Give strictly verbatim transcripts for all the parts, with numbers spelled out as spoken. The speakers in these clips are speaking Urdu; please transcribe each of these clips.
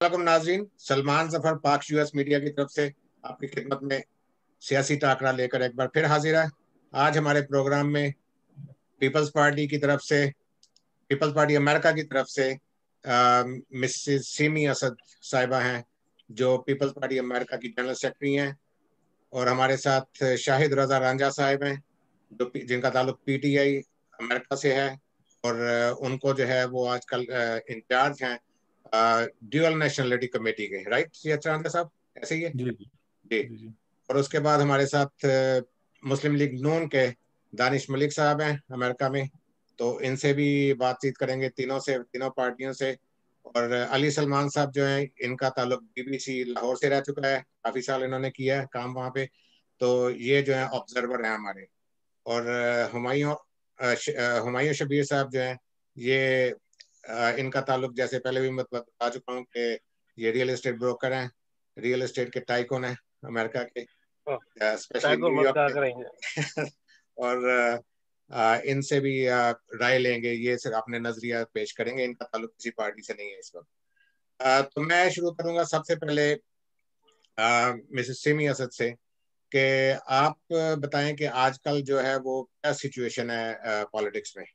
السلام ناظرین، سلمان ظفر پاک یو ایس میڈیا کی طرف سے آپ کی خدمت میں سیاسی ٹاکرا لے کر ایک بار پھر حاضر ہے۔ آج ہمارے پروگرام میں پیپلز پارٹی کی طرف سے پیپلز پارٹی امریکہ کی طرف سے مسز سیمی اسد صاحبہ ہیں جو پیپلز پارٹی امریکہ کی جنرل سیکرٹری ہیں، اور ہمارے ساتھ شاہد رضا رانجھا صاحب ہیں جو جن کا تعلق پی ٹی آئی امریکہ سے ہے، اور ان کو جو ہے وہ آج کل انچارج ہیں ڈیول نیشنلٹی کمیٹی کے، رائٹ سی ایچ رانجھا صاحب، ایسے ہی ہے جی جی جی۔ اور اس کے بعد ہمارے ساتھ مسلم لیگ نون کے دانش ملک صاحب ہیں امریکہ میں، تو ان سے بھی بات چیت کریں گے، تینوں سے تینوں پارٹیوں سے۔ اور علی سلمان صاحب جو ہیں ان کا تعلق بی بی سی لاہور سے رہ چکا ہے، کافی سال انہوں نے کیا ہے کام وہاں پہ، تو یہ جو ہیں آبزرور ہیں ہمارے۔ اور ہمایوں ہمایوں شبیر صاحب جو ہیں یہ ان کا تعلق جیسے پہلے بھی میں بتا چکا ہوں کہ یہ ریئل اسٹیٹ بروکر ہیں، ریئل اسٹیٹ کے ٹائکون ہیں امریکہ کے، اسپیشلی نیو یارک کے، اور ان سے بھی رائے لیں گے، یہ صرف اپنے نظریہ پیش کریں گے، ان کا تعلق کسی پارٹی سے نہیں ہے اس وقت۔ تو میں شروع کروں گا سب سے پہلے مسز سیمی اسد سے کہ آپ بتائیں کہ آج کل جو ہے وہ کیا سچویشن ہے پالیٹکس میں۔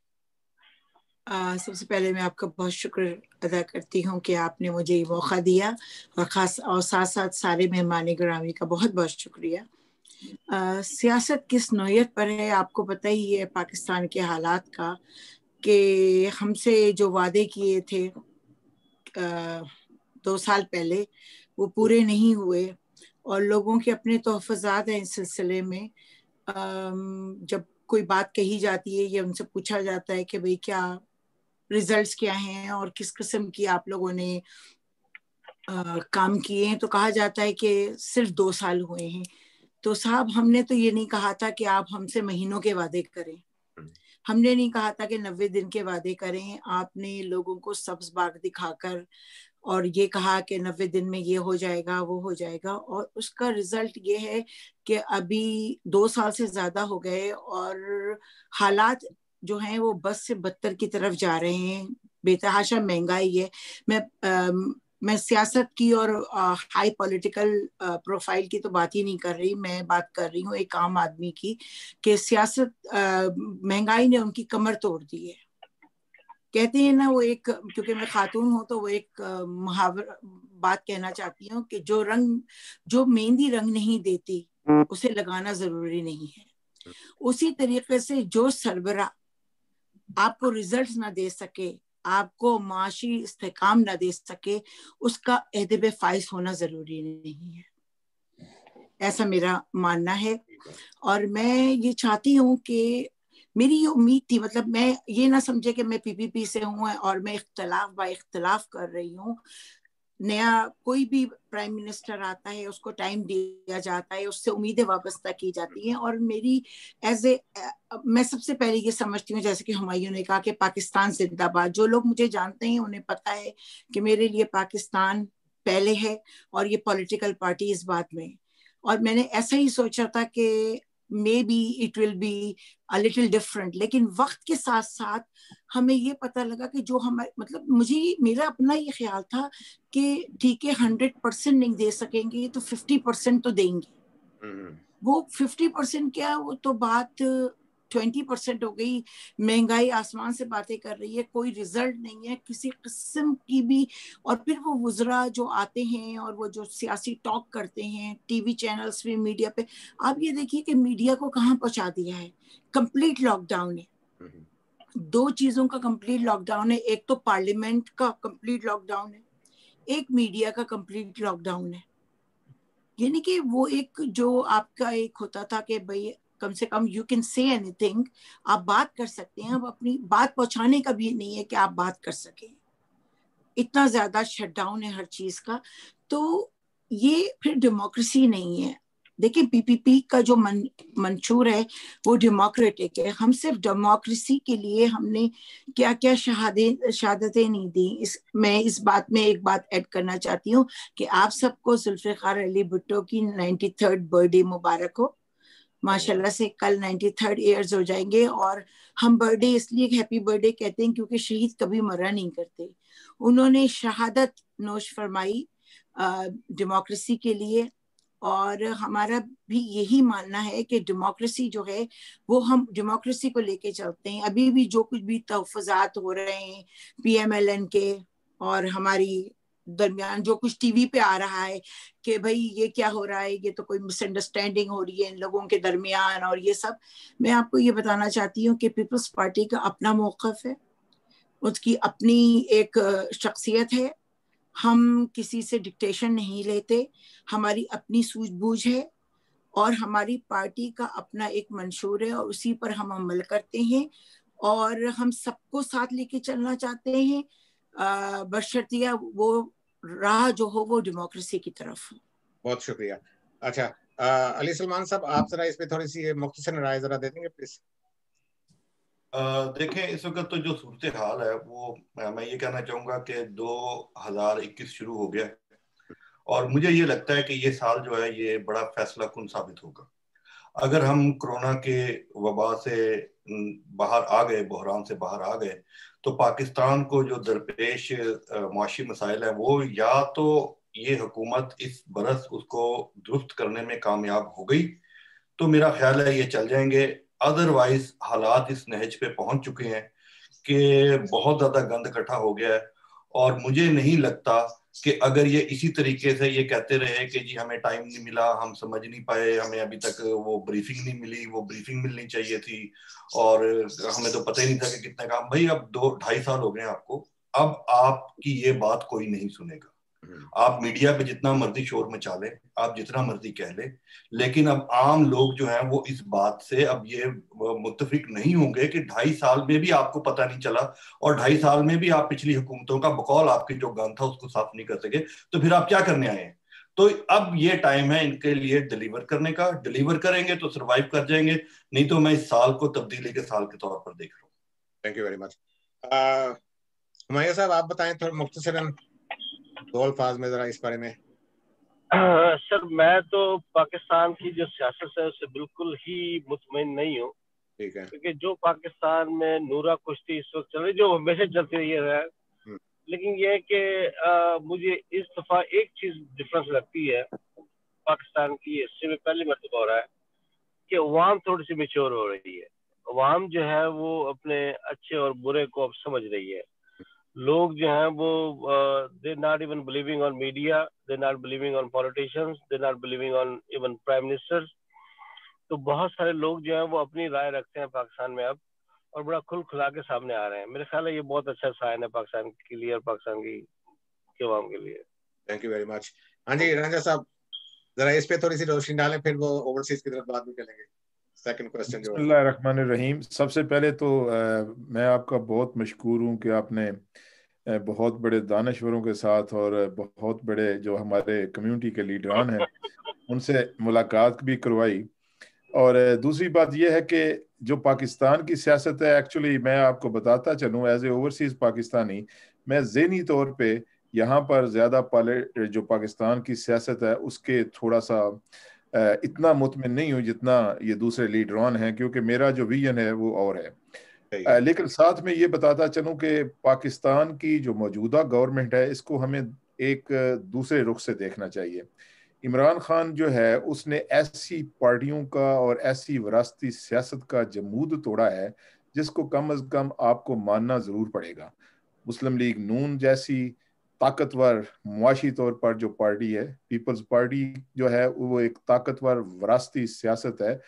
آ, سب سے پہلے میں آپ کا بہت شکر ادا کرتی ہوں کہ آپ نے مجھے یہ موقع دیا، اور خاص اور ساتھ ساتھ سارے مہمان گرامی کا بہت بہت شکریہ۔ آ, سیاست کس نوعیت پر ہے آپ کو پتہ ہی ہے پاکستان کے حالات کا، کہ ہم سے جو وعدے کیے تھے آ, دو سال پہلے وہ پورے نہیں ہوئے، اور لوگوں کے اپنے تحفظات ہیں اس سلسلے میں۔ آ, جب کوئی بات کہی جاتی ہے یا ان سے پوچھا جاتا ہے کہ بھئی کیا ریزلٹس کیا ہیں اور کس قسم کی آپ لوگوں نے آ, کام کیے ہیں، تو کہا جاتا ہے کہ صرف دو سال ہوئے ہیں۔ تو صاحب ہم نے تو یہ نہیں کہا تھا کہ آپ ہم سے مہینوں کے وعدے کریں، ہم نے نہیں کہا تھا کہ نوے دن کے وعدے کریں۔ آپ نے لوگوں کو سبز باغ دکھا کر اور یہ کہا کہ نوے دن میں یہ ہو جائے گا وہ ہو جائے گا، اور اس کا رزلٹ یہ ہے کہ ابھی دو سال سے زیادہ ہو گئے اور حالات جو ہیں وہ بس سے بدتر کی طرف جا رہے ہیں۔ بے تحاشا مہنگائی ہے۔ میں میں سیاست کی اور ہائی پولیٹیکل پروفائل کی تو بات ہی نہیں کر رہی، میں بات کر رہی ہوں ایک عام آدمی کی، کہ سیاست مہنگائی نے ان کی کمر توڑ دی ہے۔ کہتے ہیں نا وہ ایک، کیونکہ میں خاتون ہوں تو وہ ایک محاور بات کہنا چاہتی ہوں کہ جو رنگ جو مہندی رنگ نہیں دیتی اسے لگانا ضروری نہیں ہے۔ اسی طریقے سے جو سربراہ آپ کو ریزلٹس نہ دے سکے، آپ کو معاشی استحکام نہ دے سکے، اس کا عہدے بے فائز ہونا ضروری نہیں ہے، ایسا میرا ماننا ہے۔ اور میں یہ چاہتی ہوں کہ میری یہ امید تھی، مطلب میں یہ نہ سمجھے کہ میں پی پی پی سے ہوں اور میں اختلاف با اختلاف کر رہی ہوں۔ نیا کوئی بھی پرائم منسٹر آتا ہے اس کو ٹائم دیا جاتا ہے، اس سے امیدیں وابستہ کی جاتی ہیں، اور میری ایز اے میں سب سے پہلے یہ سمجھتی ہوں، جیسے کہ ہمایوں نے کہا کہ پاکستان زندہ باد۔ جو لوگ مجھے جانتے ہیں انہیں پتہ ہے کہ میرے لیے پاکستان پہلے ہے اور یہ پولیٹیکل پارٹی اس بات میں، اور میں نے ایسا ہی سوچا تھا کہ may be it will be a little different، لیکن وقت کے ساتھ ساتھ ہمیں یہ پتہ لگا کہ جو ہمارے مطلب مجھے میرا اپنا یہ خیال تھا کہ ٹھیک ہے ہنڈریڈ پرسینٹ نہیں دے سکیں گے تو ففٹی پرسینٹ تو دیں گے۔ وہ ففٹی پرسینٹ کیا، وہ تو بات ٹوینٹی پرسینٹ ہو گئی۔ مہنگائی آسمان سے باتیں کر رہی ہے، کوئی رزلٹ نہیں ہے کسی قسم کی بھی۔ اور پھر وہ وزراء جو آتے ہیں اور وہ جو سیاسی ٹاک کرتے ہیں ٹی وی چینلز پہ، میڈیا پہ، آپ یہ دیکھیے کہ میڈیا کو کہاں پہنچا دیا ہے۔ کمپلیٹ لاک ڈاؤن ہے، دو چیزوں کا کمپلیٹ لاک ڈاؤن ہے، ایک تو پارلیمنٹ کا کمپلیٹ لاک ڈاؤن ہے، ایک میڈیا کا کمپلیٹ لاک ڈاؤن ہے۔ یعنی کہ وہ ایک جو آپ کا ایک ہوتا تھا کہ بھئی کم سے کم یو کین سے اینی تھنگ، آپ بات کر سکتے ہیں، اب اپنی بات پہنچانے کا بھی نہیں ہے کہ آپ بات کر سکیں، اتنا زیادہ شٹ ڈاؤن ہے ہر چیز کا۔ تو یہ پھر ڈیموکریسی نہیں ہے۔ دیکھیں پی پی پی کا جو من منشور ہے وہ ڈیموکریٹک ہے۔ ہم صرف ڈیموکریسی کے لیے ہم نے کیا کیا شہادیں شہادتیں نہیں دیں۔ اس میں اس بات میں ایک بات ایڈ کرنا چاہتی ہوں کہ آپ سب کو ذوالفقار علی بھٹو کی نائنٹی تھرڈ برتھ ڈے مبارک ہو۔ ماشاءاللہ سے کل نائنٹی تھرڈ ایئرز ہو جائیں گے. اور ہم برتھ ڈے اس لیے ہیپی برتھ ڈے کہتے ہیں کیونکہ شہید کبھی مرا نہیں کرتے. انہوں نے شہادت نوش فرمائی ڈیموکریسی کے لیے, اور ہمارا بھی یہی ماننا ہے کہ ڈیموکریسی جو ہے وہ ہم ڈیموکریسی کو لے کے چلتے ہیں. ابھی بھی جو کچھ بھی تحفظات ہو رہے ہیں پی ایم ایل این کے اور ہماری درمیان جو کچھ ٹی وی پہ آ رہا ہے کہ بھئی یہ کیا ہو رہا ہے, یہ تو کوئی مس انڈرسٹینڈنگ ہو رہی ہے ان لوگوں کے درمیان اور یہ سب, میں آپ کو یہ بتانا چاہتی ہوں کہ پیپلز پارٹی کا اپنا موقف ہے, اس کی اپنی ایک شخصیت ہے. ہم کسی سے ڈکٹیشن نہیں لیتے, ہماری اپنی سوجھ بوجھ ہے اور ہماری پارٹی کا اپنا ایک منشور ہے اور اسی پر ہم عمل کرتے ہیں, اور ہم سب کو ساتھ لے کے چلنا چاہتے ہیں بشرطیہ وہ راہ جو ہو وہ ڈیموکریسی کی طرف. بہت شکریہ. اچھا علی سلمان صاحب, آپ ذرا اس پہ تھوڑی سی مختصر رائے ذرا دے دیں گے پلیز. دیکھیں اس وقت تو جو صورتحال ہے وہ میں یہ کہنا چاہوں گا کہ دو ہزار اکیس شروع ہو گیا, اور مجھے یہ لگتا ہے کہ یہ سال جو ہے یہ بڑا فیصلہ کن ثابت ہوگا. اگر ہم کرونا کے وبا سے باہر آ گئے, بحران سے باہر آ گئے, تو پاکستان کو جو درپیش معاشی مسائل ہیں وہ یا تو یہ حکومت اس برس اس کو درست کرنے میں کامیاب ہو گئی تو میرا خیال ہے یہ چل جائیں گے. ادروائز حالات اس نہج پہ پہنچ چکے ہیں کہ بہت زیادہ گند اکٹھا ہو گیا ہے, اور مجھے نہیں لگتا کہ اگر یہ اسی طریقے سے یہ کہتے رہے کہ جی ہمیں ٹائم نہیں ملا, ہم سمجھ نہیں پائے, ہمیں ابھی تک وہ بریفنگ نہیں ملی, وہ بریفنگ ملنی چاہیے تھی, اور ہمیں تو پتہ ہی نہیں تھا کہ کتنے کام. بھائی اب دو ڈھائی سال ہو گئے ہیں آپ کو, اب آپ کی یہ بات کوئی نہیں سنے گا. آپ میڈیا پہ جتنا مرضی شور مچا لیں, آپ جتنا مرضی کہہ لیں, لیکن اب عام لوگ جو ہیں وہ اس بات سے اب یہ متفق نہیں ہوں گے کہ ڈھائی سال میں بھی آپ کو پتہ نہیں چلا, اور ڈھائی سال میں بھی آپ پچھلی حکومتوں کا بقول آپ کے جو گن تھا اس کو صاف نہیں کر سکے, تو پھر آپ کیا کرنے آئے ہیں؟ تو اب یہ ٹائم ہے ان کے لیے ڈیلیور کرنے کا. ڈیلیور کریں گے تو سروائیو کر جائیں گے, نہیں تو میں اس سال کو تبدیلی کے سال کے طور پر دیکھ رہا ہوں. Thank you very much. Humayun صاحب آپ بتائیں تھوڑا مختصراً دو الفاظ میں ذرا اس بارے میں. سر میں تو پاکستان کی جو سیاست ہے اس سے بالکل ہی مطمئن نہیں ہوں, ٹھیک ہے, کیونکہ جو پاکستان میں نورا کشتی اس وقت چل رہی جو ہمیشہ چلتی رہی ہے, لیکن یہ کہ مجھے اس دفعہ ایک چیز ڈفرنس لگتی ہے پاکستان کی ہسٹری میں پہلی مرتبہ ہو رہا ہے کہ عوام تھوڑی سی میچور ہو رہی ہے. عوام جو ہے وہ اپنے اچھے اور برے کو اب سمجھ رہی ہے. لوگ جو ہیں وہ they not even believing on media, they not believing on politicians, they not believing on even prime minister. تو بہت سارے لوگ جو ہیں وہ اپنی رائے رکھتے ہیں پاکستان میں اب, اور بڑا کھل کھلا کے سامنے آ رہے ہیں. میرے خیال ہے یہ بہت اچھا سائن ہے پاکستان کے لیے اور پاکستان کی عوام کے لیے. Thank you very much. ہاں جی رنجا صاحب ذرا اس پہ تھوڑی سی روشنی ڈالیں, پھر وہ اوورسیز کی طرف بات بھی کریں گے. سیکنڈ کوسچن جو بسم اللہ الرحمن الرحیم. سب سے پہلے تو میں آپ کا بہت مشکور ہوں کہ آپ نے بہت بڑے دانشوروں کے ساتھ اور بہت بڑے جو ہمارے کمیونٹی کے لیڈران ہیں ان سے ملاقات بھی کروائی. اور دوسری بات یہ ہے کہ جو پاکستان کی سیاست ہے, ایکچولی میں آپ کو بتاتا چلوں ایز اے اوورسیز پاکستانی, میں ذہنی طور پہ یہاں پر زیادہ پالے جو پاکستان کی سیاست ہے اس کے تھوڑا سا اتنا مطمئن نہیں ہوں جتنا یہ دوسرے لیڈران ہیں, کیونکہ میرا جو ویژن ہے وہ اور ہے. لیکن ساتھ میں یہ بتاتا چلوں کہ پاکستان کی جو موجودہ گورنمنٹ ہے اس کو ہمیں ایک دوسرے رخ سے دیکھنا چاہیے. عمران خان جو ہے اس نے ایسی پارٹیوں کا اور ایسی وراثتی سیاست کا جمود توڑا ہے جس کو کم از کم آپ کو ماننا ضرور پڑے گا. مسلم لیگ نون جیسی طاقتور معاشی طور پر جو پارٹی ہے, پیپلز پارٹی جو ہے وہ ایک طاقتور وراثتی سیاست ہے,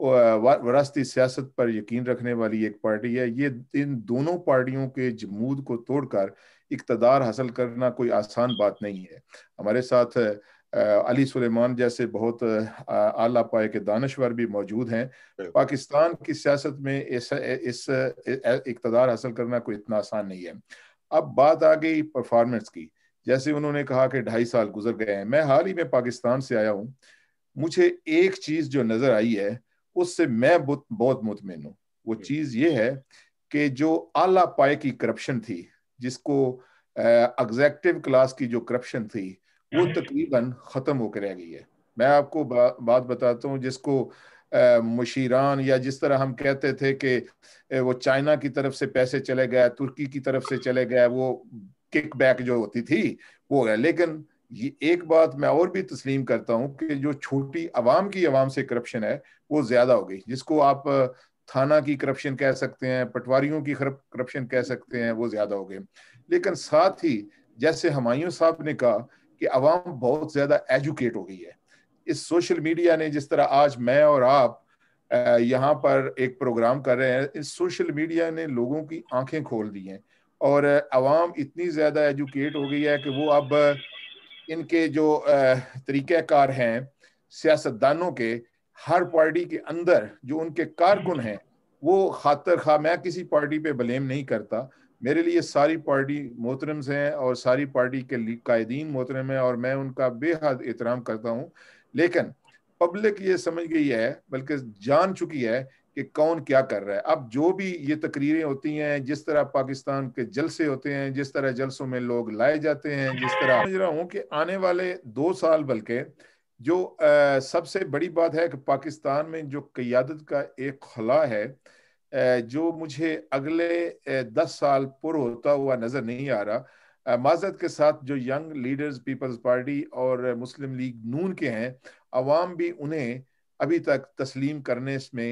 وراثتی سیاست پر یقین رکھنے والی ایک پارٹی ہے. یہ ان دونوں پارٹیوں کے جمود کو توڑ کر اقتدار حاصل کرنا کوئی آسان بات نہیں ہے. ہمارے ساتھ علی سلیمان جیسے بہت اعلیٰ پائے کے دانشور بھی موجود ہیں. پاکستان کی سیاست میں اس اس اقتدار حاصل کرنا کوئی اتنا آسان نہیں ہے. اب بات آ گئی پرفارمنس کی, جیسے انہوں نے کہا کہ ڈھائی سال گزر گئے ہیں. میں حال ہی میں پاکستان سے آیا ہوں, مجھے ایک چیز جو نظر آئی ہے اس سے میں بہت مطمئن ہوں. وہ چیز یہ ہے کہ جو اعلیٰ پائے کی کرپشن تھی, جس کو ایگزیکٹو کلاس کی جو کرپشن تھی, وہ تقریباً ختم ہو کے رہ گئی ہے. میں آپ کو بات بتاتا ہوں, جس کو مشیران یا جس طرح ہم کہتے تھے کہ وہ چائنا کی طرف سے پیسے چلے گئے, ترکی کی طرف سے چلے گئے, وہ کک بیک جو ہوتی تھی وہ ہے. لیکن یہ ایک بات میں اور بھی تسلیم کرتا ہوں کہ جو چھوٹی عوام کی عوام سے کرپشن ہے وہ زیادہ ہو گئی, جس کو آپ تھانہ کی کرپشن کہہ سکتے ہیں, پٹواریوں کی کرپشن کہہ سکتے ہیں, وہ زیادہ ہو گئے. لیکن ساتھ ہی جیسے ہمایوں صاحب نے کہا کہ عوام بہت زیادہ ایجوکیٹ ہو گئی ہے. اس سوشل میڈیا نے, جس طرح آج میں اور آپ یہاں پر ایک پروگرام کر رہے ہیں, اس سوشل میڈیا نے لوگوں کی آنکھیں کھول دی ہیں اور عوام اتنی زیادہ ایجوکیٹ ہو گئی ہے کہ وہ اب ان کے جو طریقہ کار ہیں سیاستدانوں کے, ہر پارٹی کے اندر جو ان کے کارکن ہیں وہ خاطر خواہ, میں کسی پارٹی پہ بلیم نہیں کرتا, میرے لیے ساری پارٹی محترم ہیں اور ساری پارٹی کے قائدین محترم ہیں اور میں ان کا بے حد احترام کرتا ہوں. لیکن پبلک یہ سمجھ گئی ہے, بلکہ جان چکی ہے کہ کون کیا کر رہا ہے. اب جو بھی یہ تقریریں ہوتی ہیں, جس طرح پاکستان کے جلسے ہوتے ہیں, جس طرح جلسوں میں لوگ لائے جاتے ہیں, جس طرح سمجھ رہا ہوں کہ آنے والے دو سال بلکہ جو سب سے بڑی بات ہے کہ پاکستان میں جو قیادت کا ایک خلا ہے جو مجھے اگلے دس سال پر ہوتا ہوا نظر نہیں آ رہا. معذرت کے ساتھ جو ینگ لیڈرز پیپلز پارٹی اور مسلم لیگ نون کے ہیں, عوام بھی انہیں ابھی تک تسلیم کرنے میں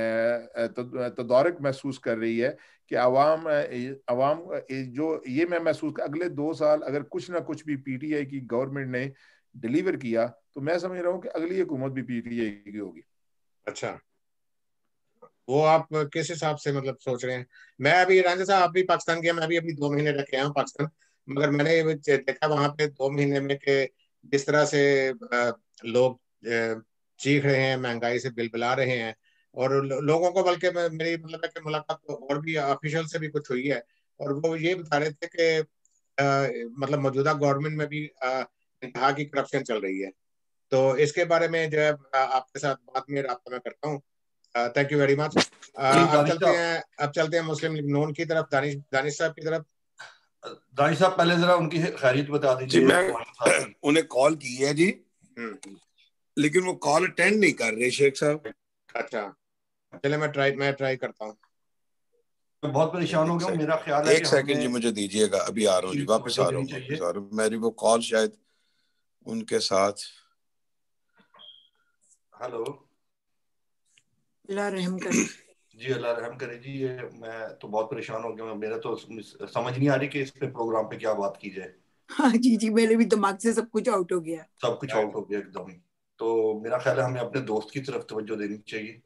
تدارک محسوس کر رہی ہے کہ عوام عوام جو یہ میں محسوس کر اگلے دو سال اگر کچھ نہ کچھ بھی پی ٹی آئی کی گورنمنٹ نے ڈیلیور کیا تو میں سمجھ رہا ہوں کہ اگلی حکومت بھی پی ٹی آئی کی ہوگی. اچھا, وہ آپ کس حساب سے مطلب سوچ رہے ہیں؟ میں ابھی رانجا صاحب آپ بھی پاکستان گیا, میں بھی ابھی دو مہینے رکھ کے آیا ہوں پاکستان, مگر میں نے دیکھا وہاں پہ دو مہینے میں کہ جس طرح سے لوگ چیخ رہے ہیں, مہنگائی سے بل بلا رہے ہیں, اور لوگوں کو بلکہ میری مطلب ہے کہ ملاقات اور بھی آفیشل سے بھی کچھ ہوئی ہے, اور وہ یہ بتا رہے تھے کہ مطلب موجودہ گورنمنٹ میں بھی انتہا کی کرپشن چل رہی ہے. تو اس کے بارے میں جو ہے آپ کے ساتھ بعد میں رابطہ میں کرتا ہوں. Thank you very much. اب چلتے ہیں اب چلتے ہیں مسلم لیگ نون کی طرف, دانش دانش صاحب کی طرف. دانش صاحب پہلے ذرا ان کی خیریت بتا دیجیے. جی میں انہیں کال کی ہے جی, لیکن وہ کال اٹینڈ نہیں کر رہے شیخ صاحب. اچھا چلے میں ٹرائی میں ٹرائی کرتا ہوں. میں بہت پریشان ہو گیا ہوں, میرا خیال ہے ایک سیکنڈ جی مجھے دیجیے گا, ابھی آ رہا ہوں جی, واپس آ رہا ہوں واپس آ رہا ہوں میری وہ کال شاید ان کے ساتھ. ہلو, اللہ رحم کرے. جی اللہ رحم کرے جی. یہ میں تو بہت پریشان ہو گیا ہوں, میرا تو سمجھ نہیں آ رہی کہ اس پہ پروگرام پہ کیا بات کی جائے. ہاں جی جی میرے بھی دماغ سے سب کچھ آؤٹ ہو گیا, سب کچھ آؤٹ ہو گیا ایک دم. تو میرا خیال ہے ہمیں اپنے دوست کی طرف توجہ دینی چاہیے.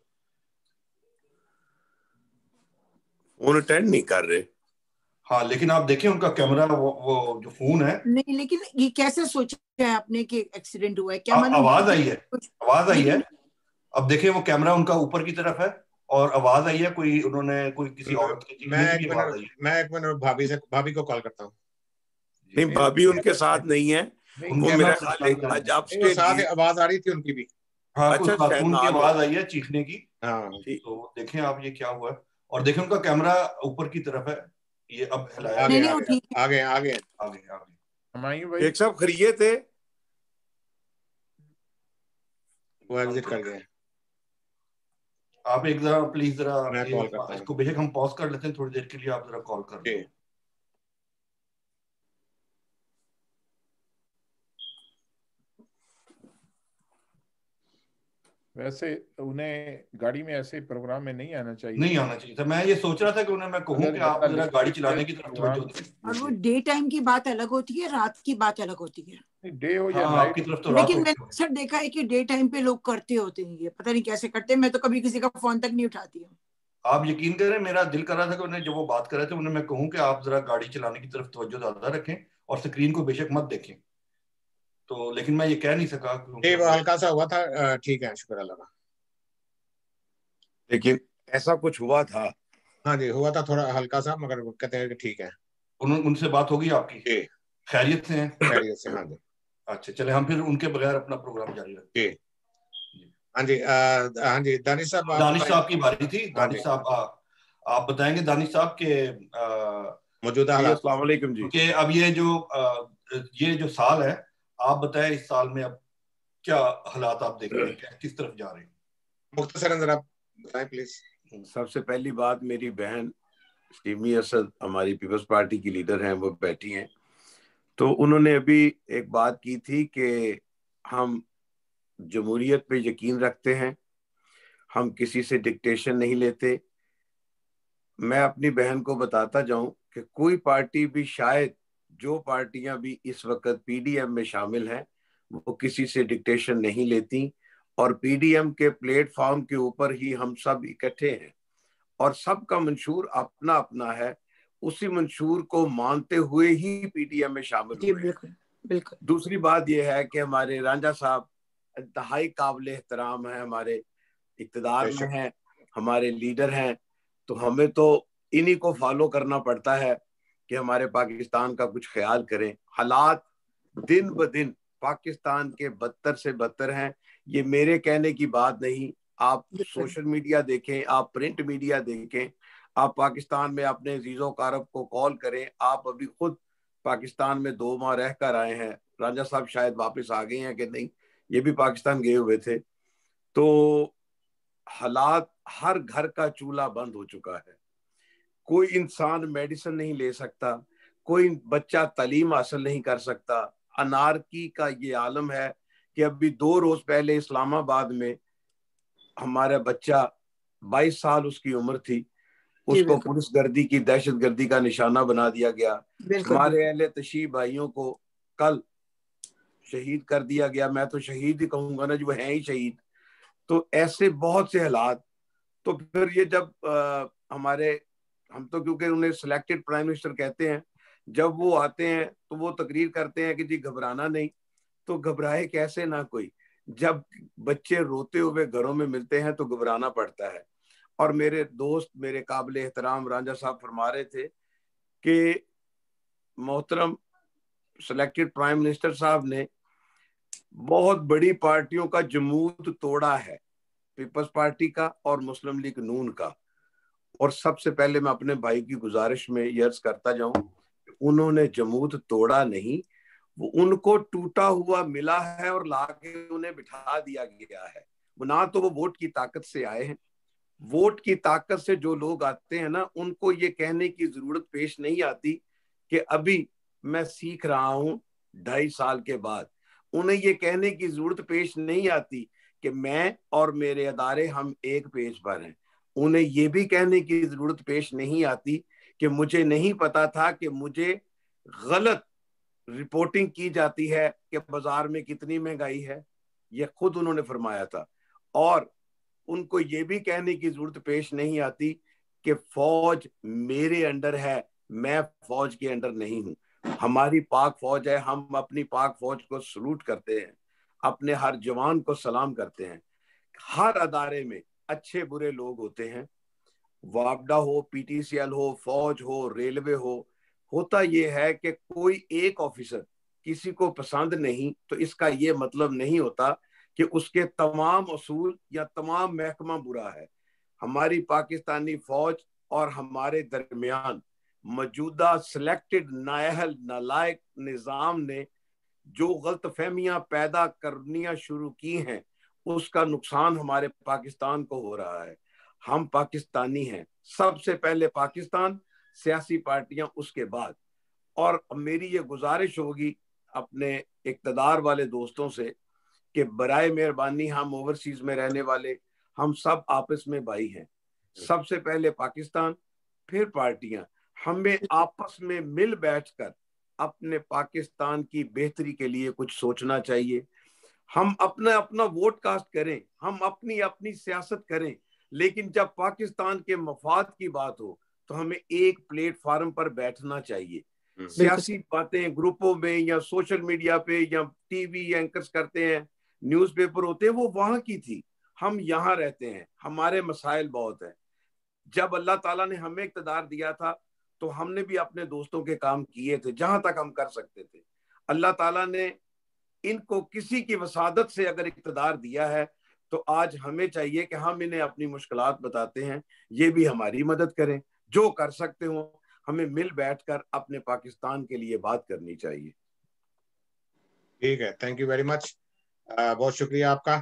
فون اٹینڈ نہیں کر رہے. ہاں لیکن آپ دیکھیں ان کا کیمرہ وہ جو فون ہے نہیں, لیکن یہ کیسے سوچا ہے آپ نے کہ ایکسیڈنٹ ہوا ہے؟ کیا آواز آئی ہے, آواز آئی ہے. اب دیکھیں وہ کیمرہ ان کا اوپر کی طرف ہے اور آواز آئی ہے, کوئی انہوں نے کوئی کسی عورت کی. میں ایک منٹ میں ایک منٹ بھابھی سے بھابھی کو کال کرتا ہوں. نہیں بھابھی ان کے ساتھ نہیں ہے, وہ میرا خیال ہے آپ کے ساتھ آواز آ رہی تھی ان کی بھی. ہاں کچھ خاتون کی آواز آئی ہے چیخنے کی. ہاں تو دیکھیں آپ یہ کیا ہوا ہے, اور دیکھیں ان کا کیمرہ اوپر کی طرف ہے. یہ اب ہلایا آگے آگے آگے آگے آگے. ایک صاحب خریے تھے وہ ایگزٹ کر گئے. آپ ایک ذرا پلیز ذرا اس کو بے شک ہم پاز کر لیتے ہیں تھوڑی دیر کے لیے, آپ ذرا کال کر دیں. ویسے انہیں گاڑی میں ایسے پروگرام میں نہیں آنا چاہیے نہیں آنا چاہیے تھا. میں یہ سوچ رہا تھا کہ انہیں میں کہوں کہ آپ ذرا گاڑی چلانے کی طرف توجہ دیں. اور وہ ڈے ٹائم کی بات الگ ہوتی ہے, رات کی بات الگ ہوتی ہے. ڈے ہو یا نائٹ کی طرف تو رات. لیکن میں نے اکثر دیکھا ہے کہ ڈے ٹائم پہ لوگ کرتے ہوتے ہیں, یہ پتہ نہیں کیسے کرتے. میں تو کبھی کسی کا فون تک نہیں اٹھاتی ہوں. آپ یقین کریں میرا دل کر رہا تھا کہ انہیں جب وہ بات کر رہے تھے انہیں میں کہوں کہ آپ ذرا گاڑی چلانے کی طرف توجہ زیادہ رکھیں اور اسکرین کو بے شک مت دیکھیں. تو لیکن میں یہ کہہ نہیں سکا. وہ ہلکا سا ہوا تھا. ٹھیک ہے, شکر اللہ کا. لیکن ایسا کچھ ہوا تھا. ہاں جی ہوا تھا تھوڑا ہلکا سا, مگر کہتے ہیں کہ ٹھیک ہے. ان سے بات ہوگی آپ کی؟ جی خیریت سے ہیں. خیریت سے. ہاں جی. اچھا چلے ہم پھر ان کے بغیر اپنا پروگرام جاری رکھتے ہیں. ہاں جی ہاں جی دانش صاحب دانش صاحب کی باری تھی. دانش صاحب آپ بتائیں گے دانش صاحب کے موجودہ حالات. السلام علیکم جی. کہ اب یہ جو یہ جو سال ہے آپ بتائیں اس سال میں اب کیا حالات آپ دیکھ رہے ہیں, کس طرف جا رہے ہیں؟ مختصراً ذرا بتائیں پلیز. سب سے پہلی بات، میری بہن شیمی اسد ہماری پیپلز پارٹی کی لیڈر ہیں، وہ بیٹھی ہیں، تو انہوں نے ابھی ایک بات کی تھی کہ ہم جمہوریت پہ یقین رکھتے ہیں، ہم کسی سے ڈکٹیشن نہیں لیتے. میں اپنی بہن کو بتاتا جاؤں کہ کوئی پارٹی بھی، شاید جو پارٹیاں بھی اس وقت پی ڈی ایم میں شامل ہیں، وہ کسی سے ڈکٹیشن نہیں لیتی، اور پی ڈی ایم کے پلیٹ فارم کے اوپر ہی ہم سب اکٹھے ہیں، اور سب کا منشور اپنا اپنا ہے. اسی منشور کو مانتے ہوئے ہی پی ڈی ایم میں شامل ہوئے ہیں. بالکل. دوسری بات یہ ہے کہ ہمارے رانجھا صاحب انتہائی قابل احترام ہیں، ہمارے اقتدار میں ہیں، ہمارے لیڈر ہیں، تو ہمیں تو انہی کو فالو کرنا پڑتا ہے کہ ہمارے پاکستان کا کچھ خیال کریں. حالات دن بدن پاکستان کے بدتر سے بدتر ہیں. یہ میرے کہنے کی بات نہیں، آپ سوشل میڈیا دیکھیں، آپ پرنٹ میڈیا دیکھیں، آپ پاکستان میں اپنے عزیز و اقارب کو کال کریں. آپ ابھی خود پاکستان میں دو ماہ رہ کر آئے ہیں، رانجھا صاحب شاید واپس آ گئے ہیں کہ نہیں، یہ بھی پاکستان گئے ہوئے تھے. تو حالات، ہر گھر کا چولہا بند ہو چکا ہے. کوئی انسان میڈیسن نہیں لے سکتا، کوئی بچہ تعلیم حاصل نہیں کر سکتا. انارکی کا یہ عالم ہے کہ ابھی دو روز پہلے اسلام آباد میں ہمارا بچہ، بائیس سال اس کی عمر تھی، اس کو پولیس گردی کی، دہشت گردی کا نشانہ بنا دیا گیا. ہمارے اہل تشیع بھائیوں کو کل شہید کر دیا گیا. میں تو شہید ہی کہوں گا نا، جو ہیں ہی شہید. تو ایسے بہت سے حالات. تو پھر یہ جب ہمارے، ہم تو کیونکہ انہیں سلیکٹڈ پرائم منسٹر کہتے ہیں، جب وہ آتے ہیں تو وہ تقریر کرتے ہیں کہ جی گھبرانا نہیں. تو گھبرائے کیسے نہ کوئی، جب بچے روتے ہوئے گھروں میں ملتے ہیں تو گھبرانا پڑتا ہے. اور میرے دوست، میرے قابل احترام رانجھا صاحب فرما رہے تھے کہ محترم سلیکٹڈ پرائم منسٹر صاحب نے بہت بڑی پارٹیوں کا جمود توڑا ہے، پیپلز پارٹی کا اور مسلم لیگ نون کا. اور سب سے پہلے میں اپنے بھائی کی گزارش میں یہ عرض کرتا جاؤں، انہوں نے جمود توڑا نہیں، وہ ان کو ٹوٹا ہوا ملا ہے اور لا کے انہیں بٹھا دیا گیا ہے. نہ تو وہ ووٹ کی طاقت سے آئے ہیں. ووٹ کی طاقت سے جو لوگ آتے ہیں نا، ان کو یہ کہنے کی ضرورت پیش نہیں آتی کہ ابھی میں سیکھ رہا ہوں ڈھائی سال کے بعد. انہیں یہ کہنے کی ضرورت پیش نہیں آتی کہ میں اور میرے ادارے ہم ایک پیج پر ہیں. انہیں یہ بھی کہنے کی ضرورت پیش نہیں آتی کہ مجھے نہیں پتا تھا کہ مجھے غلط رپورٹنگ کی جاتی ہے کہ بازار میں کتنی مہنگائی ہے. یہ خود انہوں نے فرمایا تھا. اور ان کو یہ بھی کہنے کی ضرورت پیش نہیں آتی کہ فوج میرے انڈر ہے، میں فوج کے انڈر نہیں ہوں. ہماری پاک فوج ہے، ہم اپنی پاک فوج کو سلوٹ کرتے ہیں، اپنے ہر جوان کو سلام کرتے ہیں. ہر ادارے میں اچھے برے لوگ ہوتے ہیں، وابڈا ہو، پی ٹی سی ایل ہو، فوج ہو، ریلوے ہو. ہوتا یہ ہے کہ کوئی ایک آفیسر کسی کو پسند نہیں تو اس کا یہ مطلب نہیں ہوتا کہ اس کے تمام اصول یا تمام محکمہ برا ہے. ہماری پاکستانی فوج اور ہمارے درمیان موجودہ سلیکٹڈ نااہل نالائق نظام نے جو غلط فہمیاں پیدا کرنیاں شروع کی ہیں، اس کا نقصان ہمارے پاکستان کو ہو رہا ہے. ہم پاکستانی ہیں، سب سے پہلے پاکستان، سیاسی پارٹیاں اس کے بعد. اور میری یہ گزارش ہوگی اپنے اقتدار والے دوستوں سے کہ برائے مہربانی، ہم اوورسیز میں رہنے والے ہم سب آپس میں بھائی ہیں. سب سے پہلے پاکستان، پھر پارٹیاں. ہمیں آپس میں مل بیٹھ کر اپنے پاکستان کی بہتری کے لیے کچھ سوچنا چاہیے. ہم اپنا اپنا ووٹ کاسٹ کریں، ہم اپنی اپنی سیاست کریں، لیکن جب پاکستان کے مفاد کی بات ہو تو ہمیں ایک پلیٹ فارم پر بیٹھنا چاہیے. سیاسی باتیں گروپوں میں یا سوشل میڈیا پہ یا ٹی وی اینکرز کرتے ہیں، نیوز پیپر ہوتے ہیں، وہ وہاں کی تھی. ہم یہاں رہتے ہیں، ہمارے مسائل بہت ہیں. جب اللہ تعالیٰ نے ہمیں اقتدار دیا تھا تو ہم نے بھی اپنے دوستوں کے کام کیے تھے جہاں تک ہم کر سکتے تھے. اللہ تعالیٰ نے ان کو کسی کی وسادت سے اگر اقتدار دیا ہے تو آج ہمیں چاہیے کہ ہم انہیں اپنی مشکلات بتاتے ہیں، یہ بھی ہماری مدد کریں. جو کر سکتے ہوں ہمیں مل بیٹھ کر اپنے پاکستان کے لیے بات کرنی چاہیے. ٹھیک ہے، تھینک یو ویری مچ، بہت شکریہ آپ کا.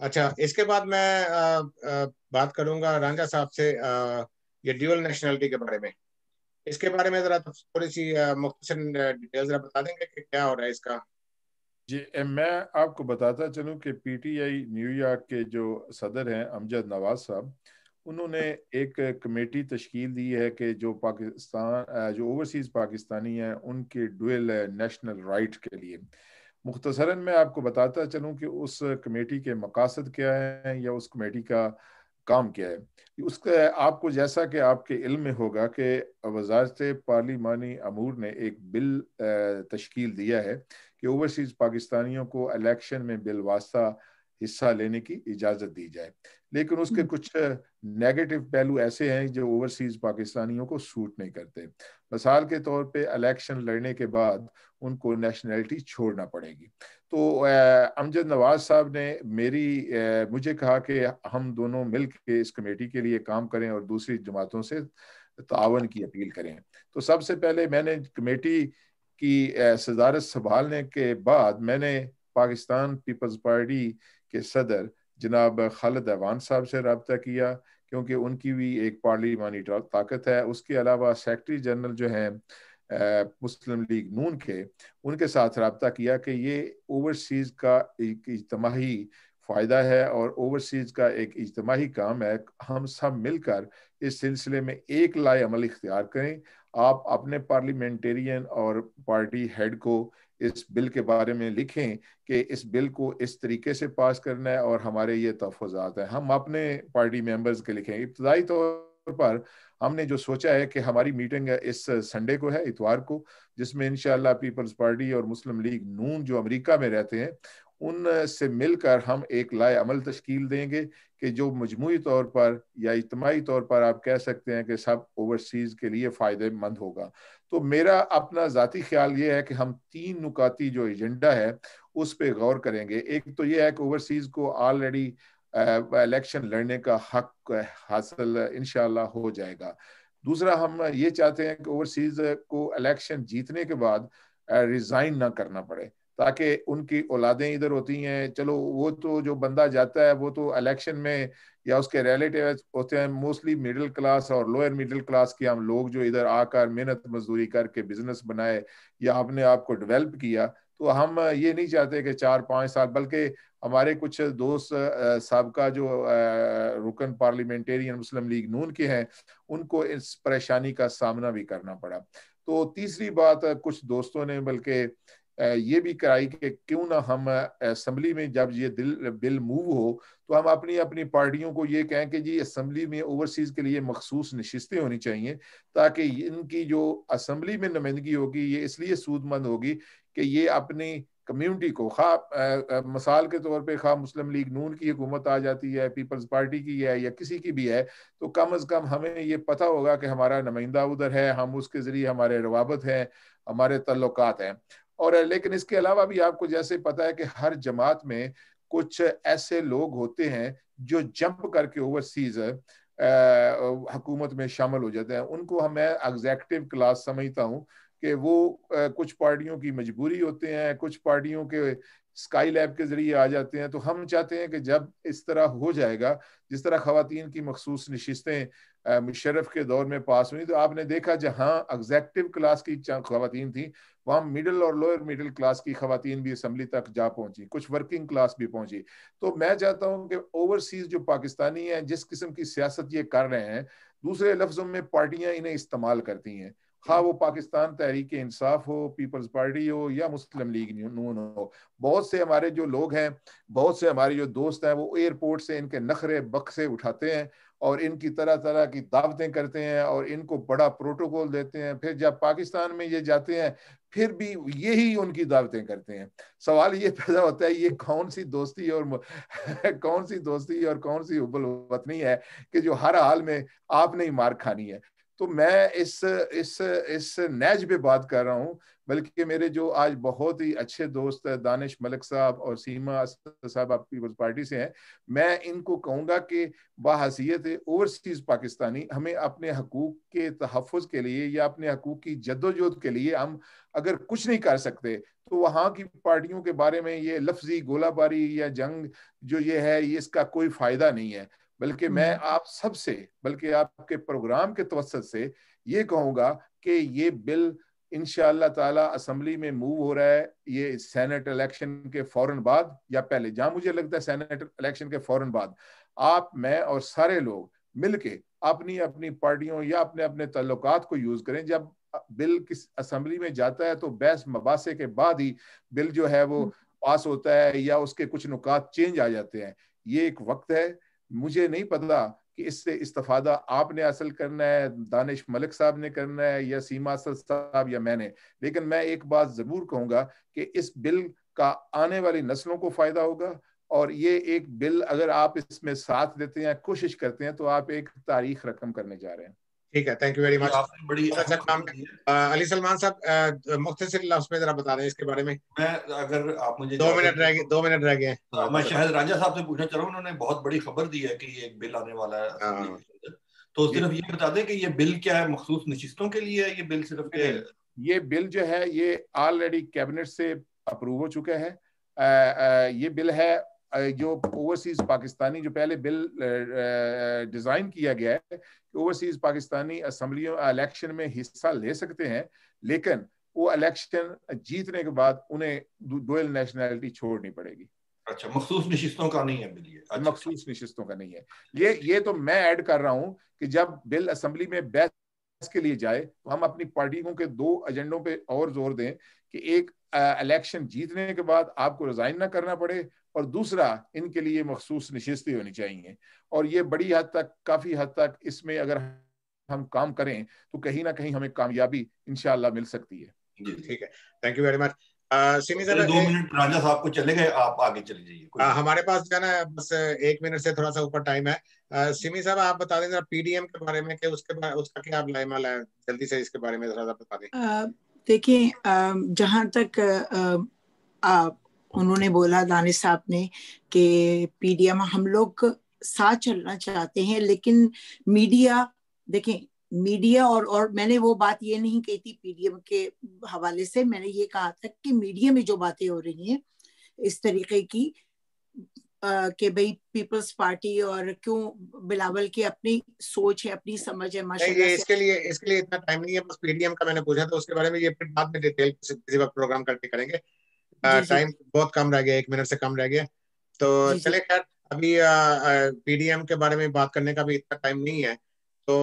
اچھا اس کے بعد میں آ, آ, بات کروں گا رانجھا صاحب سے آ, یہ ڈیول نیشنلٹی کے بارے میں. اس کے بارے میں ذرا تھوڑی سی مختصر ڈیٹیل ذرا بتا دیں گے کہ کیا ہو رہا ہے اس کا. جی میں آپ کو بتاتا چلوں کہ P T I New York کے جو صدر ہیں امجد نواز صاحب، انہوں نے ایک کمیٹی تشکیل دی ہے کہ جو پاکستان جو اوورسیز پاکستانی ہیں ان کے ڈویل نیشنل رائٹ کے لیے. مختصراً میں آپ کو بتاتا چلوں کہ اس کمیٹی کے مقاصد کیا ہیں یا اس کمیٹی کا کام کیا ہے. اس کا آپ کو جیسا کہ آپ کے علم میں ہوگا کہ وزارت پارلیمانی امور نے ایک بل تشکیل دیا ہے کہ اوورسیز پاکستانیوں کو الیکشن میں بالواسطہ حصہ لینے کی اجازت دی جائے، لیکن اس کے کچھ نیگیٹو پہلو ایسے ہیں جو اوورسیز پاکستانیوں کو سوٹ نہیں کرتے. مثال کے طور پہ الیکشن لڑنے کے بعد ان کو نیشنلٹی چھوڑنا پڑے گی. تو امجد نواز صاحب نے میری مجھے کہا کہ ہم دونوں مل کے اس کمیٹی کے لیے کام کریں اور دوسری جماعتوں سے تعاون کی اپیل کریں. تو سب سے پہلے میں نے کمیٹی کی صدارت سنبھالنے کے بعد میں نے پاکستان پیپلز پارٹی کے صدر جناب خالد ایوان صاحب سے رابطہ کیا، کیونکہ ان کی بھی ایک پارلیمانی طاقت ہے. اس کے علاوہ سیکرٹری جنرل جو ہیں مسلم لیگ نون کے، ان کے ساتھ رابطہ کیا کہ یہ اوورسیز کا ایک اجتماعی فائدہ ہے اور اوورسیز کا ایک اجتماعی کام ہے. ہم سب مل کر اس سلسلے میں ایک لائے عمل اختیار کریں. آپ اپنے پارلیمنٹیرین اور پارٹی ہیڈ کو اس بل کے بارے میں لکھیں کہ اس بل کو اس طریقے سے پاس کرنا ہے اور ہمارے یہ تحفظات ہیں. ہم اپنے پارٹی ممبرز کے لکھیں. ابتدائی طور پر ہم نے جو سوچا ہے کہ ہماری میٹنگ اس سنڈے کو ہے، اتوار کو، جس میں انشاءاللہ پیپلز پارٹی اور مسلم لیگ نون جو امریکہ میں رہتے ہیں ان سے مل کر ہم ایک لائے عمل تشکیل دیں گے کہ جو مجموعی طور پر یا اجتماعی طور پر آپ کہہ سکتے ہیں کہ سب اوورسیز کے لیے فائدہ مند ہوگا. تو میرا اپنا ذاتی خیال یہ ہے کہ ہم تین نکاتی جو ایجنڈا ہے اس پہ غور کریں گے. ایک تو یہ ہے کہ اوورسیز کو آلریڈی الیکشن لڑنے کا حق حاصل انشاءاللہ ہو جائے گا. دوسرا ہم یہ چاہتے ہیں کہ اوورسیز کو الیکشن جیتنے کے بعد ریزائن نہ کرنا پڑے، تاکہ ان کی اولادیں ادھر ہوتی ہیں. چلو وہ تو جو بندہ جاتا ہے وہ تو الیکشن میں یا اس کے ریلیٹیو ہوتے ہیں موسٹلی مڈل کلاس اور لوئر مڈل کلاس کے ہم لوگ جو ادھر آ کر محنت مزدوری کر کے بزنس بنائے یا اپنے آپ کو ڈیولپ کیا. تو ہم یہ نہیں چاہتے کہ چار پانچ سال، بلکہ ہمارے کچھ دوست سابقہ جو رکن پارلیمنٹیرین مسلم لیگ نون کے ہیں ان کو اس پریشانی کا سامنا بھی کرنا پڑا. تو تیسری بات کچھ دوستوں نے بلکہ یہ بھی کرائی کہ کیوں نہ ہم اسمبلی میں جب یہ دل بل موو ہو تو ہم اپنی اپنی پارٹیوں کو یہ کہیں کہ جی اسمبلی میں اوورسیز کے لیے مخصوص نشستیں ہونی چاہیے، تاکہ ان کی جو اسمبلی میں نمائندگی ہوگی یہ اس لیے سود مند ہوگی کہ یہ اپنی کمیونٹی کو، خواہ مثال کے طور پہ خواہ مسلم لیگ نون کی حکومت آ جاتی ہے، پیپلز پارٹی کی ہے یا کسی کی بھی ہے، تو کم از کم ہمیں یہ پتہ ہوگا کہ ہمارا نمائندہ ادھر ہے، ہم اس کے ذریعے ہمارے روابط ہیں، ہمارے تعلقات ہیں. اور لیکن اس کے علاوہ بھی آپ کو جیسے پتہ ہے کہ ہر جماعت میں کچھ ایسے لوگ ہوتے ہیں جو جمپ کر کے اوورسیز حکومت میں شامل ہو جاتے ہیں. ان کو میں ایگزیکٹو کلاس سمجھتا ہوں کہ وہ کچھ پارٹیوں کی مجبوری ہوتے ہیں، کچھ پارٹیوں کے اسکائی لیب کے ذریعے آ جاتے ہیں. تو ہم چاہتے ہیں کہ جب اس طرح ہو جائے گا، جس طرح خواتین کی مخصوص نشستیں مشرف کے دور میں پاس ہوئی، تو آپ نے دیکھا جہاں ایگزیکٹو کلاس کی خواتین تھیں وہاں مڈل اور لوئر مڈل کلاس کی خواتین بھی اسمبلی تک جا پہنچی، کچھ ورکنگ کلاس بھی پہنچی. تو میں چاہتا ہوں کہ اوورسیز جو پاکستانی ہیں جس قسم کی سیاست یہ کر رہے ہیں، دوسرے لفظوں میں پارٹیاں انہیں استعمال کرتی ہیں، خواہ وہ پاکستان تحریک انصاف ہو، پیپلز پارٹی ہو یا مسلم لیگ نون ہو. بہت سے ہمارے جو لوگ ہیں، بہت سے ہمارے جو دوست ہیں، وہ ایئرپورٹ سے ان کے نخرے بکسے اٹھاتے ہیں اور ان کی طرح طرح کی دعوتیں کرتے ہیں اور ان کو بڑا پروٹوکول دیتے ہیں. پھر جب پاکستان میں یہ جاتے ہیں پھر بھی یہی ان کی دعوتیں کرتے ہیں. سوال یہ پیدا ہوتا ہے یہ کون سی دوستی اور کون سی دوستی اور کون سی حب الوطنی ہے کہ جو ہر حال میں آپ نے ہی مار کھانی ہے. تو میں اس اس اس نیج پہ بات کر رہا ہوں، بلکہ میرے جو آج بہت ہی اچھے دوست دانش ملک صاحب اور سیما اسد صاحب آپ پیپلز پارٹی سے ہیں، میں ان کو کہوں گا کہ بحیثیت اوورسیز پاکستانی ہمیں اپنے حقوق کے تحفظ کے لیے یا اپنے حقوق کی جدوجہد کے لیے ہم اگر کچھ نہیں کر سکتے تو وہاں کی پارٹیوں کے بارے میں یہ لفظی گولہ باری یا جنگ جو یہ ہے یہ اس کا کوئی فائدہ نہیں ہے، بلکہ میں آپ سب سے بلکہ آپ کے پروگرام کے توسط سے یہ کہوں گا کہ یہ بل انشاءاللہ تعالی اسمبلی میں موو ہو رہا ہے، یہ سینٹ الیکشن کے فوراً بعد یا پہلے، جہاں مجھے لگتا ہے سینٹ الیکشن کے فوراً بعد آپ میں اور سارے لوگ مل کے اپنی اپنی پارٹیوں یا اپنے اپنے تعلقات کو یوز کریں. جب بل کس اسمبلی میں جاتا ہے تو بحث مباحثے کے بعد ہی بل جو ہے وہ پاس ہوتا ہے یا اس کے کچھ نکات چینج آ جاتے ہیں. یہ ایک وقت ہے، مجھے نہیں پتا کہ اس سے استفادہ آپ نے حاصل کرنا ہے، دانش ملک صاحب نے کرنا ہے یا سیما اسد صاحب یا میں نے، لیکن میں ایک بات ضرور کہوں گا کہ اس بل کا آنے والی نسلوں کو فائدہ ہوگا، اور یہ ایک بل اگر آپ اس میں ساتھ دیتے ہیں، کوشش کرتے ہیں، تو آپ ایک تاریخ رقم کرنے جا رہے ہیں. ٹھیک ہے، تھینک یو ویری مچ. آپ نے بڑی اچھا کام علی سلمان صاحب مختصر لفظ میں ذرا بتا دیں اس کے بارے میں. میں اگر آپ مجھے دو منٹ رہ گئے دو منٹ رہ گئے میں شاہد رانجھا صاحب سے پوچھنا چاہ رہا ہوں، انہوں نے بہت بڑی خبر دی ہے کہ یہ ایک بل آنے والا ہے، تو صرف یہ بتا دیں کہ یہ بل کیا ہے، مخصوص نشستوں کے لیے ہے یہ بل صرف کہ یہ بل جو ہے یہ آلریڈی کیبنٹ سے اپروو ہو چکا ہے. یہ بل ہے جو اوورسیز پاکستانی، جو پہلے بل ڈیزائن کیا گیا ہے کہ اوورسیز پاکستانی اسمبلیوں الیکشن میں حصہ لے سکتے ہیں، لیکن وہ الیکشن جیتنے کے بعد انہیں ڈوئل نیشنلٹی چھوڑنی پڑے گی. اچھا، مخصوص نشستوں کا نہیں ہے بل یہ؟ مخصوص نشستوں کا نہیں ہے یہ یہ تو میں ایڈ کر رہا ہوں کہ جب بل اسمبلی میں بحث کے لیے جائے تو ہم اپنی پارٹیوں کے دو ایجنڈوں پہ اور زور دیں کہ ایک الیکشن جیتنے کے بعد آپ کو ریزائن نہ کرنا پڑے، اور دوسرا ان کے لیے مخصوص نشستیں ہونی چاہیے. اور یہ بڑی حد تک کافی حد تک اس میں اگر ہم کام کریں تو کہیں نہ کہیں ہمیں کامیابی انشاءاللہ مل سکتی ہے. جی ٹھیک ہے، thank you very much. Sami صاحب دو منٹ رانجھا صاحب کو چلے گئے، آپ آگے چلے جائیے. ہمارے پاس جو ہے نا بس ایک منٹ سے تھوڑا سا اوپر ٹائم ہے. سیمی صاحب آپ بتا دیں ذرا پی ڈی ایم کے بارے میں کہ اس کے اس کا کیا لائے مال ہے، جلدی سے اس کے بارے میں ذرا بتا دیں. دیکھیں جہاں تک انہوں نے بولا دانش صاحب نے کہ پی ڈی ایم ہم لوگ ساتھ چلنا چاہتے ہیں، لیکن میڈیا دیکھیں میڈیا اور اور میں نے وہ بات یہ نہیں کہی تھی پی ڈی ایم کے حوالے سے، میں نے یہ کہا تھا کہ میڈیا میں جو باتیں ہو رہی ہیں اس طریقے کی کہ بھئی پیپلز پارٹی اور کیوں بلاول کی اپنی سوچ ہے، اپنی سمجھ ہے ماشاءاللہ سے. اس کے لیے اس کے لیے اتنا ٹائم نہیں ہے، بس پی ڈی ایم کا میں نے پوچھا تھا، اس کے بارے میں یہ پھر بعد میں ڈیٹیل کسی وقت پروگرام کر کے کریں گے. ٹائم بہت کم رہ گیا، ایک منٹ سے کم رہ گیا، تو چلے خیر ابھی پی ڈی ایم کے بارے میں بات کرنے کا بھی اتنا ٹائم نہیں ہے. تو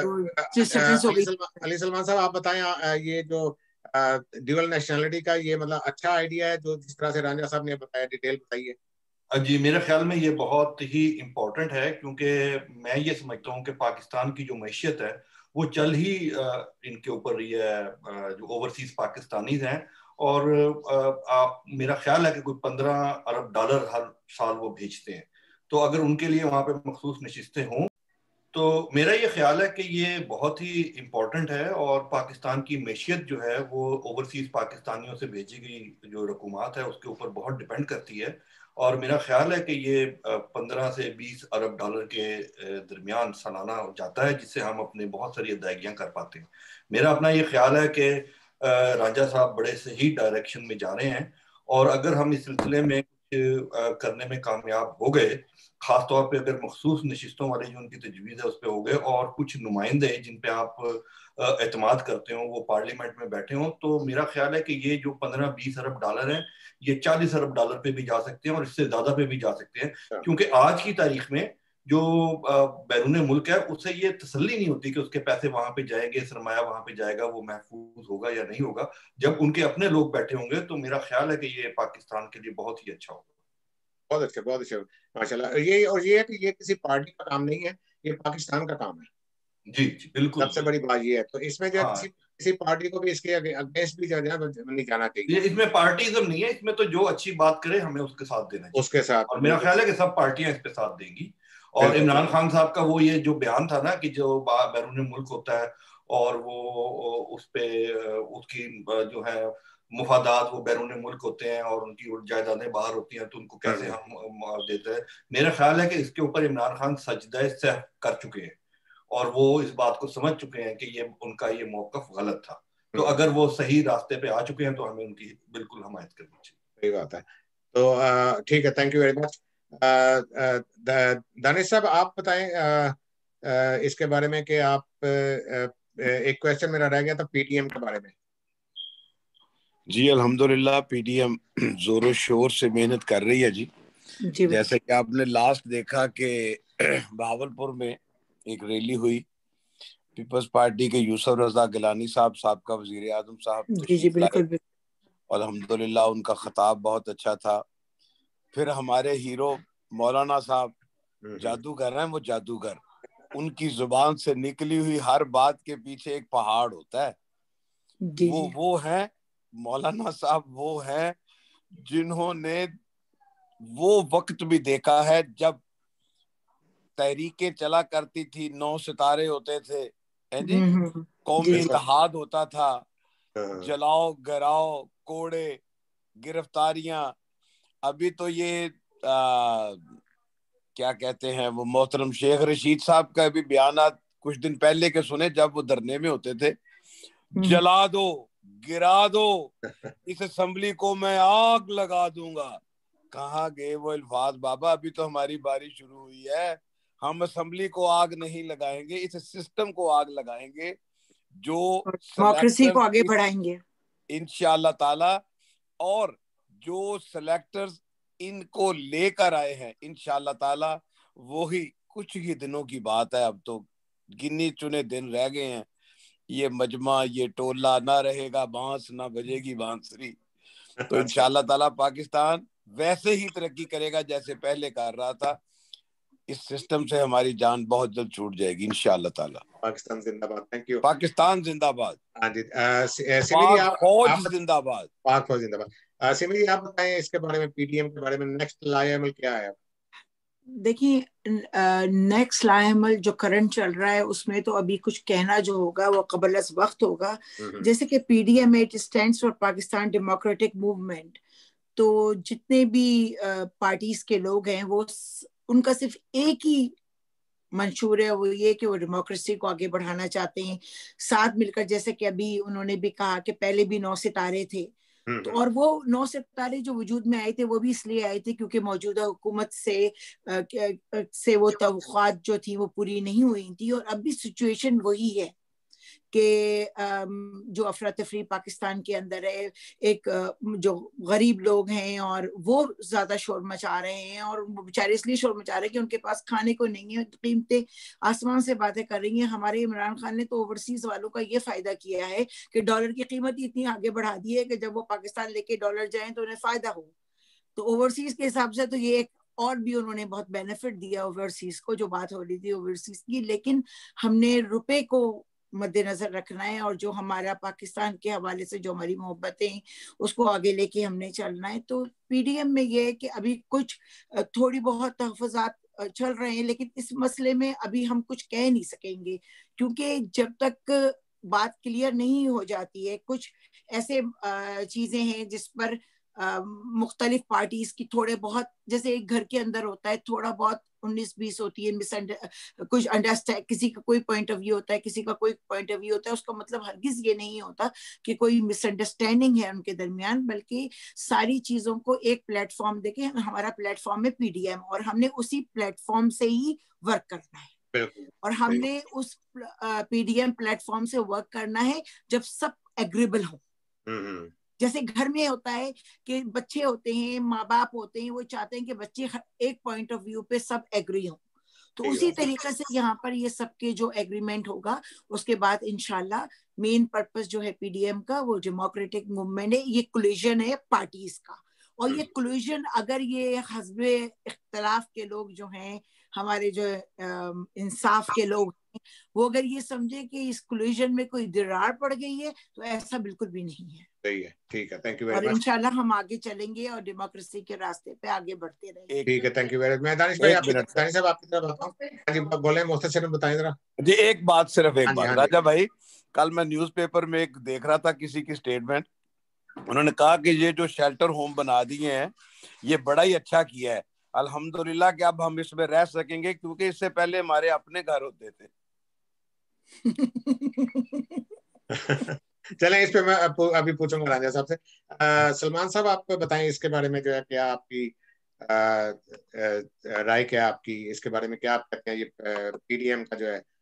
علی سلمان صاحب آپ بتائیں یہ جو ڈیول نیشنلٹی کا یہ مطلب اچھا آئیڈیا ہے جو جس طرح سے رانجھا صاحب نے بتایا، ڈیٹیل بتائیے. جی میرے خیال میں یہ بہت ہی امپورٹنٹ ہے، کیونکہ میں یہ سمجھتا ہوں کہ پاکستان کی جو معیشت ہے وہ چل ہی ان کے اوپر رہی ہے جو اوورسیز پاکستانیز ہیں، اور میرا خیال ہے کہ کوئی پندرہ ارب ڈالر ہر سال وہ بھیجتے ہیں، تو اگر ان کے لیے وہاں پہ مخصوص نشستیں ہوں تو میرا یہ خیال ہے کہ یہ بہت ہی امپورٹنٹ ہے. اور پاکستان کی معیشت جو ہے وہ اوورسیز پاکستانیوں سے بھیجی گئی جو رقومات ہے اس کے اوپر بہت ڈیپینڈ کرتی ہے، اور میرا خیال ہے کہ یہ پندرہ سے بیس ارب ڈالر کے درمیان سالانہ جاتا ہے، جس سے ہم اپنے بہت ساری ادائیگیاں کر پاتے ہیں. میرا اپنا یہ خیال ہے کہ رانجھا صاحب بڑے صحیح ڈائریکشن میں جا رہے ہیں، اور اگر ہم اس سلسلے میں کرنے میں کامیاب ہو گئے، خاص طور پہ اگر مخصوص نشستوں والی جو ان کی تجویز ہے اس پہ ہو گئے، اور کچھ نمائندے جن پہ آپ اعتماد کرتے ہوں وہ پارلیمنٹ میں بیٹھے ہوں، تو میرا خیال ہے کہ یہ جو پندرہ بیس ارب ڈالر ہیں یہ چالیس ارب ڈالر پہ بھی جا سکتے ہیں اور اس سے زیادہ پہ بھی جا سکتے ہیں، کیونکہ آج کی تاریخ میں جو بیرون ملک ہے اس سے یہ تسلی نہیں ہوتی کہ اس کے پیسے وہاں پہ جائیں گے، سرمایہ وہاں پہ جائے گا، وہ محفوظ ہوگا یا نہیں ہوگا. جب ان کے اپنے لوگ بیٹھے ہوں گے تو میرا خیال ہے کہ یہ پاکستان کے لیے بہت ہی اچھا ہوگا. بہت اچھا بہت اچھا ماشاء اللہ. یہ اور یہ ہے کہ یہ کسی پارٹی کا کام نہیں ہے، یہ پاکستان کا کام ہے. جی جی بالکل، سب سے بڑی بات یہ ہے. تو اس میں جو کسی کسی پارٹی کو بھی اس کے اگینسٹ بھی نہیں جانا چاہیے. اس میں پارٹیزم نہیں ہے، اس میں تو جو اچھی بات کرے ہمیں اس کے ساتھ دینا چاہیے، اس کے ساتھ. اور میرا خیال ہے کہ سب پارٹیاں اس پہ ساتھ دیں گی. اور عمران خان صاحب کا وہ یہ جو بیان تھا نا کہ جو بیرون ملک ہوتا ہے اور وہ اس پہ اس کی جو ہے مفادات وہ بیرون ملک ہوتے ہیں اور ان کی جائیدادیں باہر ہوتی ہیں تو ان کو کیسے ہم دیتے ہیں. میرا خیال ہے کہ اس کے اوپر عمران خان سجدہ سہو کر چکے ہیں اور وہ اس بات کو سمجھ چکے ہیں کہ یہ ان کا یہ موقف غلط تھا. تو اگر وہ صحیح راستے پہ آ چکے ہیں تو ہمیں ان کی بالکل حمایت کرنی چاہیے. صحیح بات ہے. تو ٹھیک ہے, thank you very much. Danish صاحب آپ بتائیں اس کے بارے میں کہ آپ, ایک کویسچن میرا رہ گیا تھا پی ٹی ایم کے بارے میں. جی الحمدللہ پی ٹی ایم زور و شور سے محنت کر رہی ہے جی. جیسے کہ آپ نے لاسٹ دیکھا کہ بہاولپور میں ایک ریلی ہوئی, پیپلز پارٹی کے یوسف رضا گیلانی صاحب صاحب کا وزیر اعظم صاحب تشریف لائے, الحمدللہ ان کا خطاب بہت اچھا تھا. پھر ہمارے ہیرو مولانا صاحب جادوگر ہیں, وہ جادوگر, ان کی زبان سے نکلی ہوئی ہر بات کے پیچھے ایک پہاڑ ہوتا ہے. وہ وہ ہیں مولانا صاحب, وہ ہیں جنہوں نے وہ وقت بھی دیکھا ہے جب تحریکیں چلا کرتی تھی, نو ستارے ہوتے تھے جی, قومی اتحاد ہوتا تھا, جلاؤ گراؤ کوڑے گرفتاریاں. ابھی تو یہ آ, کیا کہتے ہیں وہ محترم شیخ رشید صاحب کا بھی بیانات کچھ دن پہلے کے سنے جب وہ دھرنے میں ہوتے تھے, جلا دو گرا دو اس اسمبلی کو میں آگ لگا دوں گا. کہاں گئے وہ الفاظ بابا؟ ابھی تو ہماری باری شروع ہوئی ہے, ہم اسمبلی کو آگ نہیں لگائیں گے, اس سسٹم کو آگ لگائیں گے جو ڈیموکریسی کو آگے بڑھائیں گے انشاءاللہ تعالی. اور جو سلیکٹرز ان کو لے کر آئے ہیں انشاءاللہ تعالی, وہی کچھ ہی دنوں کی بات ہے, اب تو گنے چنے دن رہ گئے ہیں. یہ مجمع یہ ٹولہ نہ رہے گا بانس, نہ بجے گی بانسری. تو انشاءاللہ تعالی پاکستان ویسے ہی ترقی کرے گا جیسے پہلے کر رہا تھا. اس سسٹم سے ہماری جان بہت جلد چھوٹ جائے گی انشاءاللہ تعالی. پاکستان زندہ باد. Thank you. پاکستان زندہ باد. ہاں جی, سمی جی پاک آپ فوج زندہ باد. پاک فوج زندہ باد. سمی جی آپ بتائیں اس کے بارے میں, پی ٹی ایم کے بارے میں نیکسٹ لائے عمل کیا ہے؟ دیکھیے نیکسٹ لائے عمل جو کرنٹ چل رہا ہے اس میں تو ابھی کچھ کہنا جو ہوگا وہ قبل از وقت ہوگا. جیسے کہ P D M it stands for Pakistan democratic movement. تو جتنے بھی پارٹیز کے لوگ ہیں وہ ان کا صرف ایک ہی منشور ہے, وہ یہ کہ وہ ڈیموکریسی کو آگے بڑھانا چاہتے ہیں ساتھ مل کر. جیسے کہ ابھی انہوں نے بھی کہا کہ پہلے بھی نو ستارے تھے, تو اور وہ نو ستارے جو وجود میں آئے تھے وہ بھی اس لیے آئے تھے کیونکہ موجودہ حکومت سے سے وہ توقعات جو تھی وہ پوری نہیں ہوئی تھی. اور اب بھی سچویشن وہی ہے کہ جو افراتفری پاکستان کے اندر ہے, ایک جو غریب لوگ ہیں اور وہ زیادہ شور مچا رہے ہیں, اور وہ بیچارے اس لیے شور مچا رہے ہیں کہ ان کے پاس کھانے کو نہیں ہے, قیمتیں آسمان سے باتیں کر رہی ہیں. ہمارے عمران خان نے تو اوورسیز والوں کا یہ فائدہ کیا ہے کہ ڈالر کی قیمت اتنی آگے بڑھا دی ہے کہ جب وہ پاکستان لے کے ڈالر جائیں تو انہیں فائدہ ہو. تو اوورسیز کے حساب سے تو یہ ایک اور بھی انہوں نے بہت بینیفٹ دیا اوورسیز کو, جو بات ہو رہی تھی اوورسیز کی. لیکن ہم نے روپے کو مد نظر رکھنا ہے, اور جو ہمارا پاکستان کے حوالے سے جو ہماری محبتیں اس کو آگے لے کے ہم نے چلنا ہے. تو پی ڈی ایم میں یہ ہے کہ ابھی کچھ تھوڑی بہت تحفظات چل رہے ہیں, لیکن اس مسئلے میں ابھی ہم کچھ کہہ نہیں سکیں گے کیونکہ جب تک بات کلیئر نہیں ہو جاتی ہے, کچھ ایسے چیزیں ہیں جس پر مختلف پارٹیز کی تھوڑے بہت, جیسے ایک گھر کے اندر ہوتا ہے تھوڑا بہت انیس بیس ہوتی ہے, مس کچھ انڈرسٹینڈ, کسی کا کوئی پوائنٹ آف ویو ہوتا ہے, کسی کا کوئی پوائنٹ آف ویو ہوتا ہے. اس کا مطلب ہرگز یہ نہیں ہوتا کہ کوئی مس انڈرسٹینڈنگ ہے ان کے درمیان, بلکہ ساری چیزوں کو ایک پلیٹ فارم دے کے, ہمارا پلیٹ فارم ہے پی ڈی ایم, اور ہم نے اسی پلیٹ فارم سے ہی ورک کرنا ہے. اور ہم نے اس P D M platform سے ورک کرنا ہے جب سب ایگریبل ہوں. جیسے گھر میں ہوتا ہے کہ بچے ہوتے ہیں, ماں باپ ہوتے ہیں, وہ چاہتے ہیں کہ بچے ایک پوائنٹ آف ویو پہ سب ایگری ہوں. تو اسی طریقے سے یہاں پر یہ سب کے جو ایگریمنٹ ہوگا اس کے بعد انشاءاللہ مین پرپس جو ہے پی ڈی ایم کا وہ ڈیموکریٹک موومنٹ ہے, یہ کولیجن ہے پارٹیز کا. اور یہ کولیجن اگر یہ حزب اختلاف کے لوگ جو ہیں, ہمارے جو انصاف کے لوگ ہیں, وہ اگر یہ سمجھے کہ اس کولیجن میں کوئی دراڑ پڑ گئی ہے تو ایسا بالکل بھی نہیں ہے. صحیح ہے, ٹھیک ہے, تھینک یو ویری اور مچ. انشاءاللہ ہم آگے چلیں گے اور ڈیموکریسی کے راستے پہ آگے بڑھتے رہیں گے. ٹھیک ہے, تھینک یو ویری مچ. میں دانش بھائی آپ ایک منٹ دانش صاحب آپ کی طرف آتا ہوں. ہاں جی بولیں, مختصر میں بتائیں ذرا. جی ایک بات, صرف ایک ہاں جی, بات ہاں جی. راجہ بھائی, کل میں نیوز پیپر میں ایک دیکھ رہا تھا کسی کی سٹیٹمنٹ, انہوں نے کہا کہ یہ جو شیلٹر ہوم بنا دیے ہیں یہ بڑا ہی اچھا کیا ہے, الحمدللہ کہ اب ہم اس میں رہ سکیں گے, کیونکہ اس سے پہلے ہمارے اپنے گھر ہوتے تھے. چلیں اس پہ میں ابھی پوچھوں گا رانجھا صاحب سے. سلمان صاحب آپ بتائیں اس کے بارے میں جو ہے کیا آپ کی رائے, کیا آپ کی اس کے بارے میں کیا آپ کہتے ہیں, یہ پی ڈی ایم کا جو ہے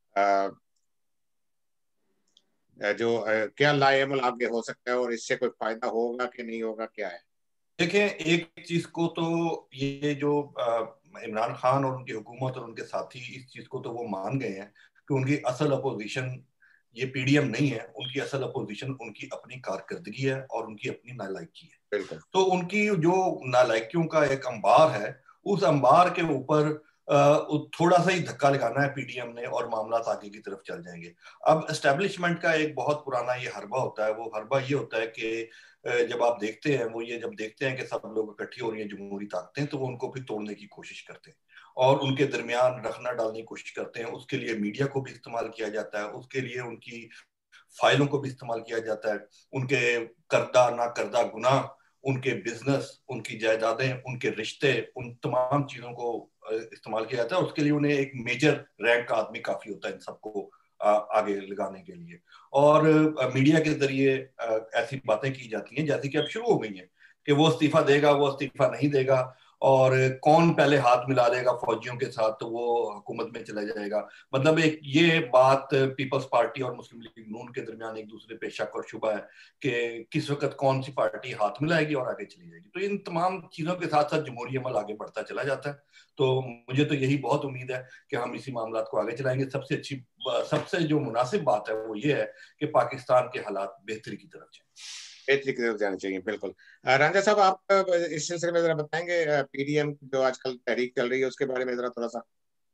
جو کیا لائے عمل آگے ہو سکتا ہے اور اس سے کوئی فائدہ ہوگا کہ نہیں ہوگا, کیا ہے؟ دیکھیں ایک چیز کو تو یہ جو عمران خان اور ان کی حکومت اور ان کے ساتھی اس چیز کو تو وہ مان گئے ہیں کہ ان کی اصل اپوزیشن یہ پی ڈی ایم نہیں ہے, ان کی اصل اپوزیشن ان کی اپنی کارکردگی ہے اور ان کی اپنی نالائکی ہے. بالکل. تو ان کی جو نالائکیوں کا ایک انبار ہے, اس انبار کے اوپر تھوڑا سا ہی دھکا لگانا ہے پی ڈی ایم نے اور معاملات آگے کی طرف چل جائیں گے. اب اسٹیبلشمنٹ کا ایک بہت پرانا یہ حربہ ہوتا ہے, وہ حربہ یہ ہوتا ہے کہ جب آپ دیکھتے ہیں وہ یہ جب دیکھتے ہیں کہ سب لوگ اکٹھی ہو رہی ہیں جمہوری طاقتیں, تو وہ ان کو بھی توڑنے کی کوشش کرتے ہیں اور ان کے درمیان رخنا ڈالنے کی کوشش کرتے ہیں. اس کے لیے میڈیا کو بھی استعمال کیا جاتا ہے, اس کے لیے ان کی فائلوں کو بھی استعمال کیا جاتا ہے, ان کے کردہ نہ کردہ گناہ, ان کے بزنس, ان کی جائیدادیں, ان کے رشتے, ان تمام چیزوں کو استعمال کیا جاتا ہے. اس کے لیے انہیں ایک میجر رینک کا آدمی کافی ہوتا ہے ان سب کو آگے لگانے کے لیے. اور میڈیا کے ذریعے ایسی باتیں کی جاتی ہیں جیسے کہ اب شروع ہو گئی ہیں کہ وہ استعفیٰ دے گا, وہ استعفیٰ نہیں دے گا, اور کون پہلے ہاتھ ملا لے گا فوجیوں کے ساتھ تو وہ حکومت میں چلا جائے گا. مطلب ایک یہ بات پیپلز پارٹی اور مسلم لیگ نون کے درمیان ایک دوسرے پہ شک اور شبہ ہے کہ کس وقت کون سی پارٹی ہاتھ ملائے گی اور آگے چلی جائے گی. تو ان تمام چیزوں کے ساتھ ساتھ جمہوری عمل آگے بڑھتا چلا جاتا ہے. تو مجھے تو یہی بہت امید ہے کہ ہم اسی معاملات کو آگے چلائیں گے. سب سے اچھی سب سے جو مناسب بات ہے وہ یہ ہے کہ پاکستان کے حالات بہتری کی طرف جائیں, بہتری کی طرف جانا چاہیے. بالکل. رانجھا صاحب آپ اس سلسلے میں ذرا بتائیں گے پی ڈی ایم جو آج کل تحریک چل رہی ہے اس کے بارے میں ذرا تھوڑا سا.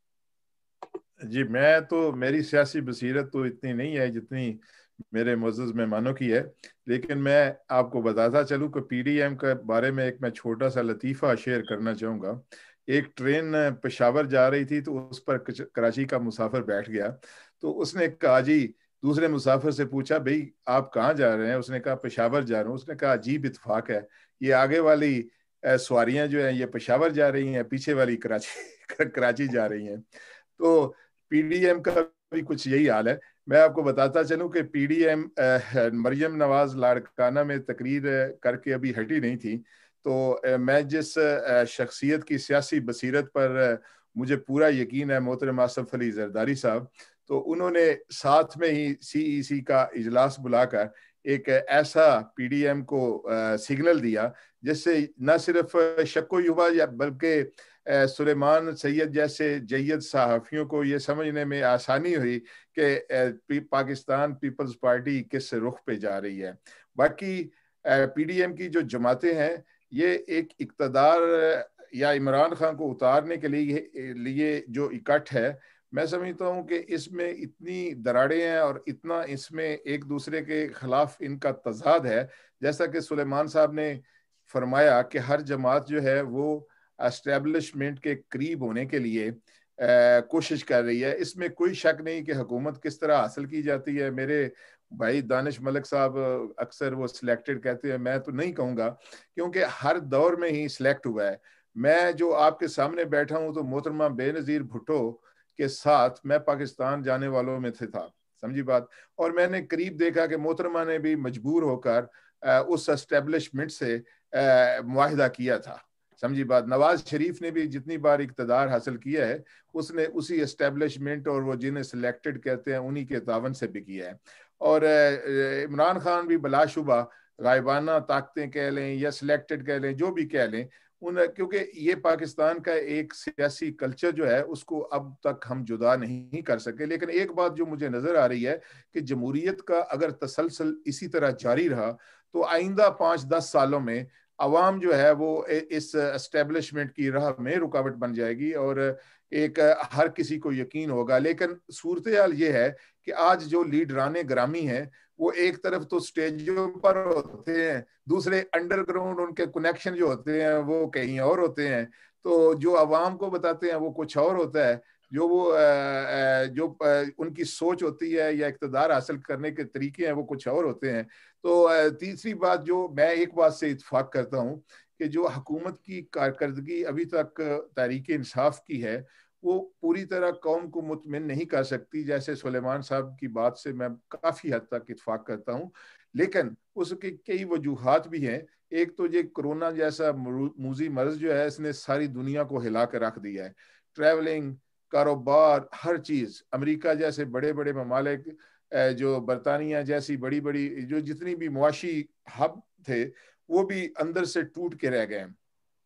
جی میں تو, میری سیاسی بصیرت تو اتنی نہیں ہے جتنی میرے معزز مہمانوں کی ہے, لیکن میں آپ کو بتاتا چلوں کہ پی ڈی ایم کے بارے میں ایک میں چھوٹا سا لطیفہ شیئر کرنا چاہوں گا. ایک ٹرین پشاور جا رہی تھی تو اس پر کراچی کا مسافر بیٹھ گیا, تو اس نے کہا جی, دوسرے مسافر سے پوچھا بھئی آپ کہاں جا رہے ہیں؟ اس نے کہا پشاور جا رہا ہوں. اس نے کہا عجیب اتفاق ہے, یہ آگے والی سواریاں جو ہیں یہ پشاور جا رہی ہیں, پیچھے والی کراچی کراچی جا رہی ہیں. تو پی ڈی ایم کا بھی کچھ یہی حال ہے. میں آپ کو بتاتا چلوں کہ P D M Maryam Nawaz Larkana میں تقریر کر کے ابھی ہٹی نہیں تھی, تو میں جس شخصیت کی سیاسی بصیرت پر مجھے پورا یقین ہے, محترم آصف علی زرداری صاحب, تو انہوں نے ساتھ میں ہی سی ای سی کا اجلاس بلا کر ایک ایسا پی ڈی ایم کو سگنل دیا جس سے نہ صرف شک و شبہ یا بلکہ سلیمان سید جیسے جید صحافیوں کو یہ سمجھنے میں آسانی ہوئی کہ پاکستان پیپلز پارٹی کس رخ پہ جا رہی ہے. باقی پی ڈی ایم کی جو جماعتیں ہیں یہ ایک اقتدار یا عمران خان کو اتارنے کے لیے لیے جو اکٹھ ہے, میں سمجھتا ہوں کہ اس میں اتنی دراڑیں ہیں اور اتنا اس میں ایک دوسرے کے خلاف ان کا تضاد ہے, جیسا کہ سلیمان صاحب نے فرمایا کہ ہر جماعت جو ہے وہ اسٹیبلشمنٹ کے قریب ہونے کے لیے کوشش کر رہی ہے. اس میں کوئی شک نہیں کہ حکومت کس طرح حاصل کی جاتی ہے. میرے بھائی دانش ملک صاحب اکثر وہ سلیکٹڈ کہتے ہیں, میں تو نہیں کہوں گا کیونکہ ہر دور میں ہی سلیکٹ ہوا ہے. میں جو آپ کے سامنے بیٹھا ہوں تو محترمہ بے نظیر بھٹو کے ساتھ میں پاکستان جانے والوں میں سے تھا, سمجھی بات, اور میں نے قریب دیکھا کہ محترمہ نے بھی مجبور ہو کر اس اسٹیبلشمنٹ سے معاہدہ کیا تھا, سمجھی بات. نواز شریف نے بھی جتنی بار اقتدار حاصل کیا ہے اس نے اسی اسٹیبلشمنٹ اور وہ جنہیں سلیکٹڈ کہتے ہیں انہی کے تعاون سے بھی کیا ہے. اور عمران خان بھی بلا شبہ غائبانہ طاقتیں کہہ لیں یا سلیکٹڈ کہہ لیں, جو بھی کہہ لیں, ان کیونکہ یہ پاکستان کا ایک سیاسی کلچر جو ہے اس کو اب تک ہم جدا نہیں کر سکے. لیکن ایک بات جو مجھے نظر آ رہی ہے کہ جمہوریت کا اگر تسلسل اسی طرح جاری رہا تو آئندہ پانچ دس سالوں میں عوام جو ہے وہ اس اسٹیبلشمنٹ کی راہ میں رکاوٹ بن جائے گی اور ایک ہر کسی کو یقین ہوگا. لیکن صورتحال یہ ہے کہ آج جو لیڈران گرامی ہیں وہ ایک طرف تو سٹیجوں پر ہوتے ہیں, دوسرے انڈر گراؤنڈ ان کے کنیکشن جو ہوتے ہیں وہ کہیں اور ہوتے ہیں. تو جو عوام کو بتاتے ہیں وہ کچھ اور ہوتا ہے, جو وہ جو ان کی سوچ ہوتی ہے یا اقتدار حاصل کرنے کے طریقے ہیں وہ کچھ اور ہوتے ہیں. تو تیسری بات جو میں ایک بات سے اتفاق کرتا ہوں کہ جو حکومت کی کارکردگی ابھی تک تحریک انصاف کی ہے وہ پوری طرح قوم کو مطمئن نہیں کر سکتی. جیسے سلیمان صاحب کی بات سے میں کافی حد تک اتفاق کرتا ہوں, لیکن اس کی کئی وجوہات بھی ہیں. ایک تو یہ کرونا جیسا موذی مرض جو ہے اس نے ساری دنیا کو ہلا کے رکھ دیا ہے. ٹریولنگ, کاروبار, ہر چیز. امریکہ جیسے بڑے بڑے ممالک, جو برطانیہ جیسی بڑی بڑی جو جتنی بھی معاشی ہب تھے وہ بھی اندر سے ٹوٹ کے رہ گئے.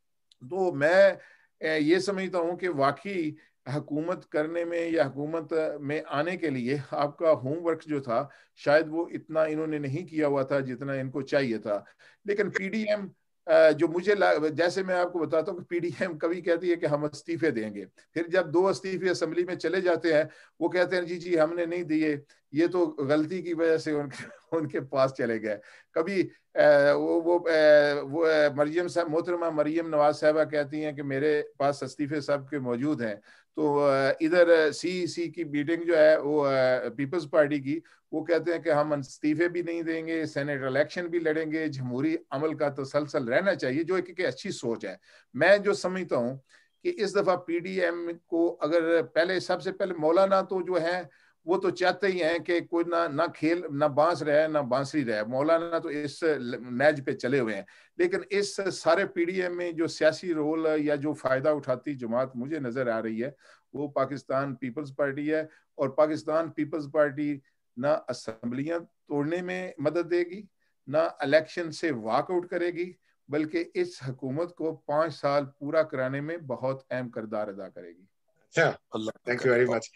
تو میں یہ سمجھتا ہوں کہ واقعی حکومت کرنے میں یا حکومت میں آنے کے لیے آپ کا ہوم ورک جو تھا شاید وہ اتنا انہوں نے نہیں کیا ہوا تھا جتنا ان کو چاہیے تھا. لیکن پی ڈی ایم جو مجھے جیسے میں آپ کو بتاتا ہوں کہ پی ڈی ایم کبھی کہتی ہے کہ ہم استعفے دیں گے, پھر جب دو استعفے اسمبلی میں چلے جاتے ہیں وہ کہتے ہیں جی جی ہم نے نہیں دیے, یہ تو غلطی کی وجہ سے ان کے ان کے پاس چلے گئے. کبھی وہ وہ وہ مریم صاحب محترمہ مریم نواز صاحبہ کہتی ہیں کہ میرے پاس استعفے سب کے موجود ہیں. تو ادھر سی سی کی میٹنگ جو ہے وہ پیپلز پارٹی کی, وہ کہتے ہیں کہ ہم استعفے بھی نہیں دیں گے, سینیٹ الیکشن بھی لڑیں گے, جمہوری عمل کا تسلسل رہنا چاہیے, جو ایک اچھی سوچ ہے. میں جو سمجھتا ہوں کہ اس دفعہ پی ڈی ایم کو اگر پہلے سب سے پہلے مولانا تو جو ہے وہ تو چاہتے ہی ہیں کہ کوئی نہ نہ کھیل نہ بانس رہے نہ بانسری رہے, مولانا تو اس نیج پہ چلے ہوئے ہیں. لیکن اس سارے پی ڈی ایم میں جو سیاسی رول یا جو فائدہ اٹھاتی جماعت مجھے نظر آ رہی ہے وہ پاکستان پیپلز پارٹی ہے. اور پاکستان پیپلز پارٹی نہ اسمبلیاں توڑنے میں مدد دے گی, نہ الیکشن سے واک آؤٹ کرے گی, بلکہ اس حکومت کو پانچ سال پورا کرانے میں بہت اہم کردار ادا کرے گی. اچھا, تھینک یو ویری مچ.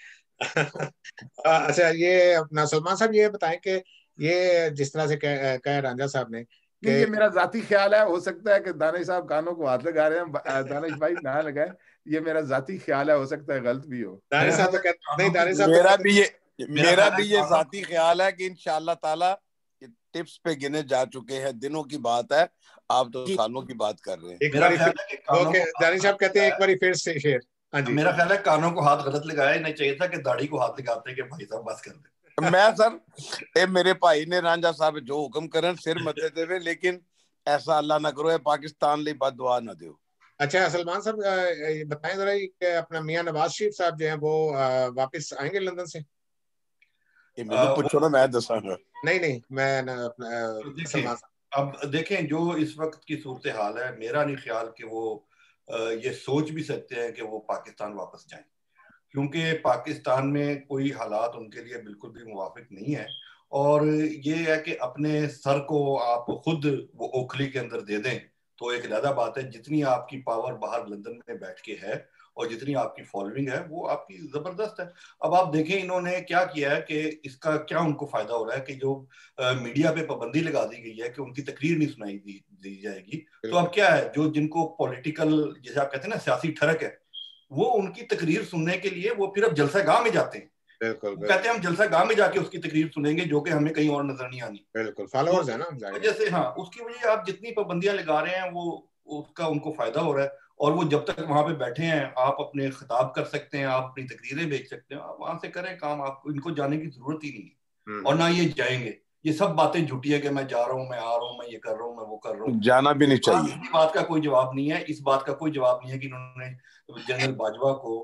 اچھا, یہ اپنا سلمان صاحب یہ بتائیں کہ یہ جس طرح سے کہا رانجھا صاحب نے کہ یہ میرا ذاتی خیال ہے, ہو سکتا ہے کہ دانش صاحب کانوں کو ہاتھ لگا رہے ہیں, دانش بھائی نہ لگائیں, یہ میرا ذاتی خیال ہے, ہو سکتا ہے غلط بھی ہو. دانش صاحب نہیں, دانش صاحب میرا بھی یہ میرا بھی یہ ذاتی خیال ہے کہ انشاءاللہ تعالی ٹپس پہ گنے جا چکے ہیں, دنوں کی بات ہے, آپ تو سالوں کی بات کر رہے ہیں. ایک بار دانش صاحب کہتے ہیں ایک بار پھر سے شیئر. ہاں جی, میرا خیال ہے کانوں کو ہاتھ غلط لگایا نہیں چاہیے تھا کہ داڑھی کو ہاتھ لگاتے کہ بھائی صاحب بس کر دیں. میں سر اے میرے بھائی نے رانجھا صاحب جو حکم کرن سر متے دے, لیکن ایسا اللہ نہ کرو, پاکستان لئی بد دعا نہ دیو. اچھا سلمان صاحب بتائیں ذرا کہ اپنا میاں نواز شریف صاحب جو ہیں وہ واپس آئیں گے لندن سے؟ یہ مجھے پوچھو نا, میں دساں گا. نہیں نہیں میں سلمان صاحب اب دیکھیں جو اس وقت کی صورتحال ہے, میرا نہیں خیال کہ وہ یہ سوچ بھی سکتے ہیں کہ وہ پاکستان واپس جائیں, کیونکہ پاکستان میں کوئی حالات ان کے لیے بالکل بھی موافق نہیں ہے. اور یہ ہے کہ اپنے سر کو آپ خود وہ اوکھلی کے اندر دے دیں تو ایک علیحدہ بات ہے, جتنی آپ کی پاور باہر لندن میں بیٹھ کے ہے اور جتنی آپ کی فالوئنگ ہے وہ آپ کی زبردست ہے. اب آپ دیکھیں انہوں نے کیا کیا ہے کہ اس کا کیا ان کو فائدہ ہو رہا ہے کہ جو میڈیا پہ پابندی لگا دی گئی ہے کہ ان کی تقریر نہیں سنائی دی, دی جائے گی, تو اب کیا ہے جو جن کو پولیٹیکل جیسے آپ کہتے ہیں نا سیاسی ٹھڑک ہے, وہ ان کی تقریر سننے کے لیے وہ پھر اب جلسہ گاہ میں جاتے ہیں. بالکل کہتے ہیں ہم جلسہ گاہ میں جا کے اس کی تقریر سنیں گے جو کہ ہمیں کہیں اور نظر نہیں آنی. بالکل فالوورز ہیں نا, جیسے ہاں اس کی وجہ آپ جتنی پابندیاں لگا رہے ہیں وہ اس کا ان کو فائدہ ہو رہا ہے. اور وہ جب تک وہاں پہ بیٹھے ہیں آپ اپنے خطاب کر سکتے ہیں, آپ اپنی تقریریں بیچ سکتے ہیں, آپ وہاں سے کریں کام, آپ ان کو جانے کی ضرورت ہی نہیں ہے. اور نہ یہ جائیں گے, یہ سب باتیں جھوٹی ہے کہ میں جا رہا ہوں, میں آ رہا ہوں, میں یہ کر رہا ہوں, میں وہ کر رہا ہوں. جانا بھی نہیں چاہیے. اس بات کا کوئی جواب نہیں ہے, اس بات کا کوئی جواب نہیں ہے کہ انہوں نے جنرل باجوہ کو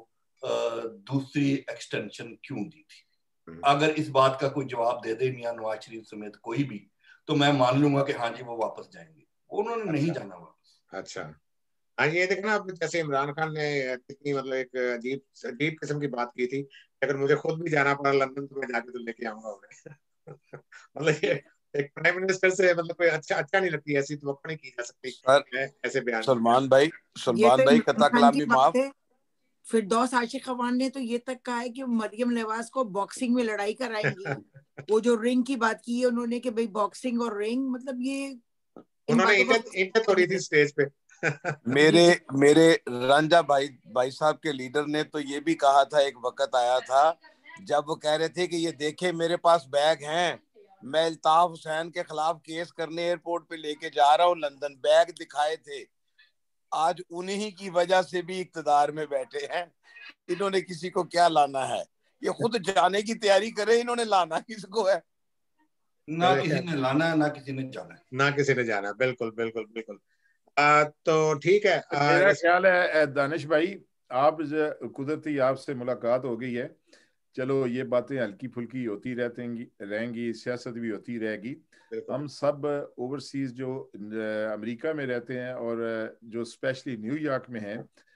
دوسری ایکسٹینشن کیوں دی تھی. اگر اس بات کا کوئی جواب دے دے میاں نواز شریف سمیت کوئی بھی, تو میں مان لوں گا کہ ہاں جی وہ واپس جائیں گے. انہوں نے نہیں جانا واپس. اچھا ہاں, یہ دیکھنا اب جیسے عمران خان نے کتنی مطلب ایک عجیب عجیب قسم کی بات کی تھی, اگر مجھے خود بھی جانا پڑا لندن تو میں جا کے تو لے کے آؤں گا. مطلب یہ ایک پرائم منسٹر سے مطلب کوئی اچھا اچھا نہیں لگتی, ایسی توقع نہیں کی جا سکتی ایسے بیان. سلمان بھائی سلمان بھائی قطع کلامی معاف. فردوس عاشق خوان نے تو یہ تک کہا ہے کہ مریم نواز کو باکسنگ میں لڑائی کرائیں گی. وہ جو رنگ کی بات کی ہے انہوں نے کہ بھئی باکسنگ اور رنگ, مطلب یہ انہوں نے اینٹیں اینٹیں توڑی تھی اسٹیج پہ. میرے میرے رانجھا بھائی بھائی صاحب کے لیڈر نے تو یہ بھی کہا تھا, ایک وقت آیا تھا جب وہ کہہ رہے تھے کہ یہ دیکھیں میرے پاس بیگ ہیں, میں الطاف حسین کے خلاف کیس کرنے ایئرپورٹ پہ لے کے جا رہا ہوں لندن, بیگ دکھائے تھے. آج انہی کی وجہ سے بھی اقتدار میں بیٹھے ہیں. انہوں نے کسی کو کیا لانا ہے, یہ خود جانے کی تیاری کرے, انہوں نے لانا کس کو ہے؟ نہ کسی نے لانا ہے نہ کسی نے جانا ہے, نہ کسی نے جانا. بالکل بالکل بالکل. تو ٹھیک ہے, میرا خیال ہے دانش بھائی آپ قدرتی آپ سے ملاقات ہو گئی ہے, چلو یہ باتیں ہلکی پھلکی ہوتی رہتی رہیں گی, سیاست بھی ہوتی رہے گی. ہم سب اوورسیز جو امریکہ میں رہتے ہیں اور جو اسپیشلی نیو یارک میں ہیں,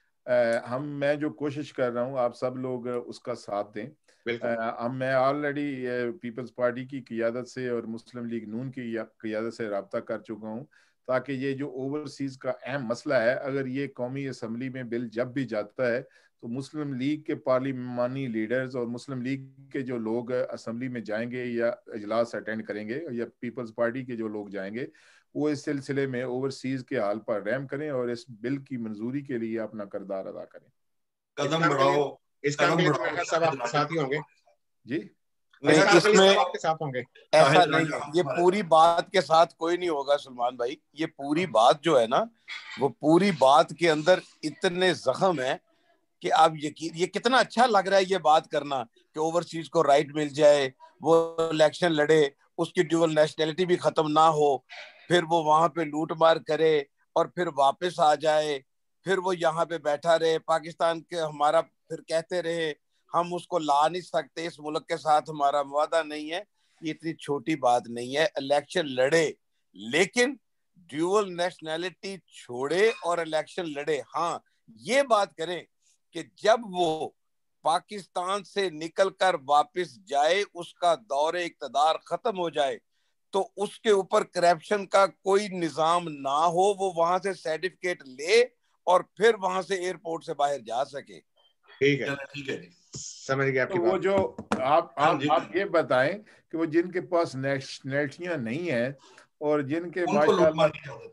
ہم میں جو کوشش کر رہا ہوں آپ سب لوگ اس کا ساتھ دیں. ہم میں آلریڈی پیپلز پارٹی کی قیادت سے اور مسلم لیگ نون کی قیادت سے رابطہ کر چکا ہوں تاکہ یہ جو اوورسیز کا اہم مسئلہ ہے, اگر یہ قومی اسمبلی میں بل جب بھی جاتا ہے تو مسلم لیگ کے پارلیمانی لیڈرز اور مسلم لیگ کے جو لوگ اسمبلی میں جائیں گے یا اجلاس اٹینڈ کریں گے یا پیپلز پارٹی کے جو لوگ جائیں گے, وہ اس سلسلے میں اوورسیز کے حال پر رحم کریں اور اس بل کی منظوری کے لیے اپنا کردار ادا کریں. قدم بڑھاؤ, اس کام کے لیے سب آپ کے ساتھ ہی ہوں گے. جی نہیں, اس میں آپ کے ساتھ ہوں گے. ایسا نہیں ہے, یہ پوری بات کے ساتھ کوئی نہیں ہوگا سلمان بھائی. یہ پوری بات جو ہے نا, وہ پوری بات کے اندر اتنے زخم ہیں کہ آپ یقین, یہ کتنا اچھا لگ رہا ہے یہ بات کرنا کہ اوورسیز کو رائٹ مل جائے, وہ الیکشن لڑے, اس کی ڈیول نیشنلٹی بھی ختم نہ ہو, پھر وہ وہاں پہ لوٹ مار کرے اور پھر واپس آ جائے, پھر وہ یہاں پہ بیٹھا رہے, پاکستان کے ہمارا پھر کہتے رہے ہم اس کو لا نہیں سکتے, اس ملک کے ساتھ ہمارا معاہدہ نہیں ہے. یہ اتنی چھوٹی بات نہیں ہے, الیکشن لڑے لیکن ڈیول نیشنلٹی چھوڑے اور الیکشن لڑے. ہاں یہ بات کریں کہ جب وہ پاکستان سے نکل کر واپس جائے, اس کا دور اقتدار ختم ہو جائے, تو اس کے اوپر کرپشن کا کوئی نظام نہ ہو, وہ وہاں سے سرٹیفکیٹ لے اور پھر وہاں سے ایئرپورٹ سے باہر جا سکے. ٹھیک ہے, ٹھیک ہے, سمجھ گیا آپ کی بات. وہ جو آپ آپ یہ بتائیں کہ وہ جن کے پاس نیشنلٹیاں نہیں ہیں اور جن کے ماشاءاللہ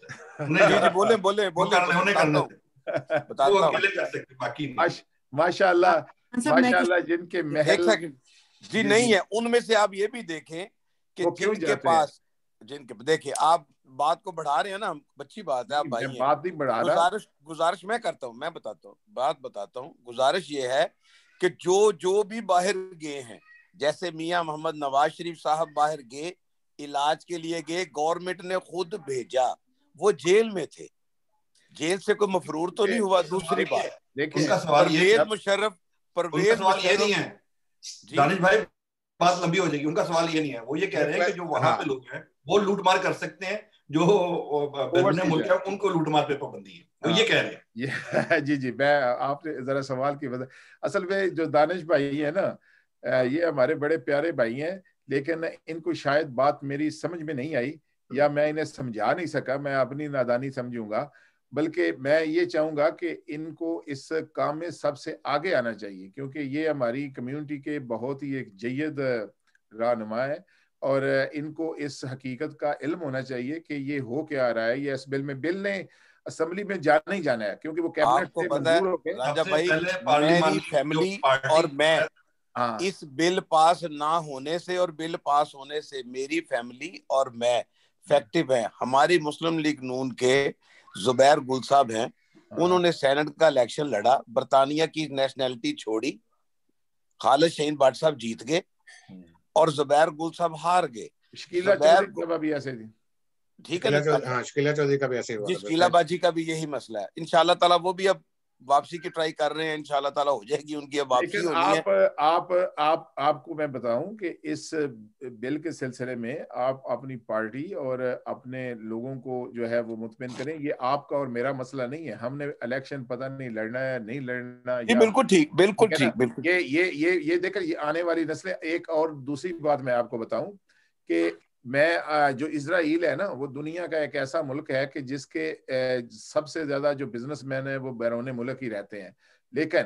بولے بولے بولے ماشاءاللہ ماشاءاللہ جن کے محل جی نہیں ہے, ان میں سے آپ یہ بھی دیکھیں کہ جن کے پاس جن کے دیکھیں, آپ بات کو بڑھا رہے ہیں نا, اچھی بات ہے, آپ بھائی ہیں, بات نہیں بڑھا رہا. گزارش گزارش میں کرتا ہوں, میں بتاتا ہوں بات بتاتا ہوں گزارش یہ ہے کہ جو جو بھی باہر گئے ہیں, جیسے میاں محمد نواز شریف صاحب باہر گئے, علاج کے لیے گئے, گورنمنٹ نے خود بھیجا, وہ جیل میں تھے, جیل سے کوئی مفرور تو نہیں ہوا. دوسری بات, پرویز مشرف پرویز مشرف نہیں ہے دانش بھائی, بات لمبی ہو جائے گی. ان کا سوال یہ نہیں ہے, وہ یہ کہہ رہے ہیں کہ جو وہاں پہ لوگ ہیں وہ لوٹ مار کر سکتے ہیں, جو بیرون ملک ہے ان کو لوٹ مار پہ پابندی ہے, وہ یہ کہہ رہے ہیں. جی جی, میں آپ نے ذرا سوال کی وجہ, اصل میں جو دانش بھائی ہے نا, یہ ہمارے بڑے پیارے بھائی ہیں, لیکن ان کو شاید بات میری سمجھ میں نہیں آئی یا میں انہیں سمجھا نہیں سکا. میں اپنی نادانی سمجھوں گا, بلکہ میں یہ چاہوں گا کہ ان کو اس کام میں سب سے آگے آنا چاہیے, کیونکہ یہ ہماری کمیونٹی کے بہت ہی ایک جید رہنما ہے اور ان کو اس حقیقت کا علم ہونا چاہیے کہ یہ ہو کیا آ رہا ہے. یہ اس بل میں بل نے اسمبلی میں جانا ہی جانا ہے, کیونکہ وہ کیبنٹ سے منظور ہو کے. راجہ بھائی, میری فیملی اور میں اس بل پاس نہ ہونے سے اور بل پاس ہونے سے میری فیملی اور میں افیکٹو ہیں. ہماری مسلم لیگ نون کے زبیر گل صاحب ہیں, انہوں نے سینٹ کا الیکشن لڑا, برطانیہ کی نیشنلٹی چھوڑی, خالد شہین بٹ صاحب جیت گئے اور زبیر گل صاحب ہار گئے. شکیلا چودھری کا بھی ایسے تھی, ٹھیک ہے نا, شکیلا چودھری کا بھی ایسے ہوا, جی شکیلا باجی کا بھی یہی مسئلہ ہے. انشاءاللہ تعالیٰ وہ بھی اب واپسی کی ٹرائی کر رہے ہیں, انشاءاللہ تعالیٰ ہو جائے گی ان کی اب واپسی ہونی ہے. آپ آپ آپ آپ کو میں بتاؤں کہ اس بل کے سلسلے میں آپ اپنی پارٹی اور اپنے لوگوں کو جو ہے وہ مطمئن کریں, یہ آپ کا اور میرا مسئلہ نہیں ہے. ہم نے الیکشن پتہ نہیں لڑنا ہے نہیں لڑنا, بالکل ٹھیک بالکل ٹھیک. یہ یہ یہ یہ دیکھیں, یہ آنے والی نسلیں. ایک اور دوسری بات میں آپ کو بتاؤں کہ میں جو اسرائیل ہے نا, وہ دنیا کا ایک ایسا ملک ہے کہ جس کے سب سے زیادہ جو بزنس مین ہیں وہ بیرون ملک ہی رہتے ہیں, لیکن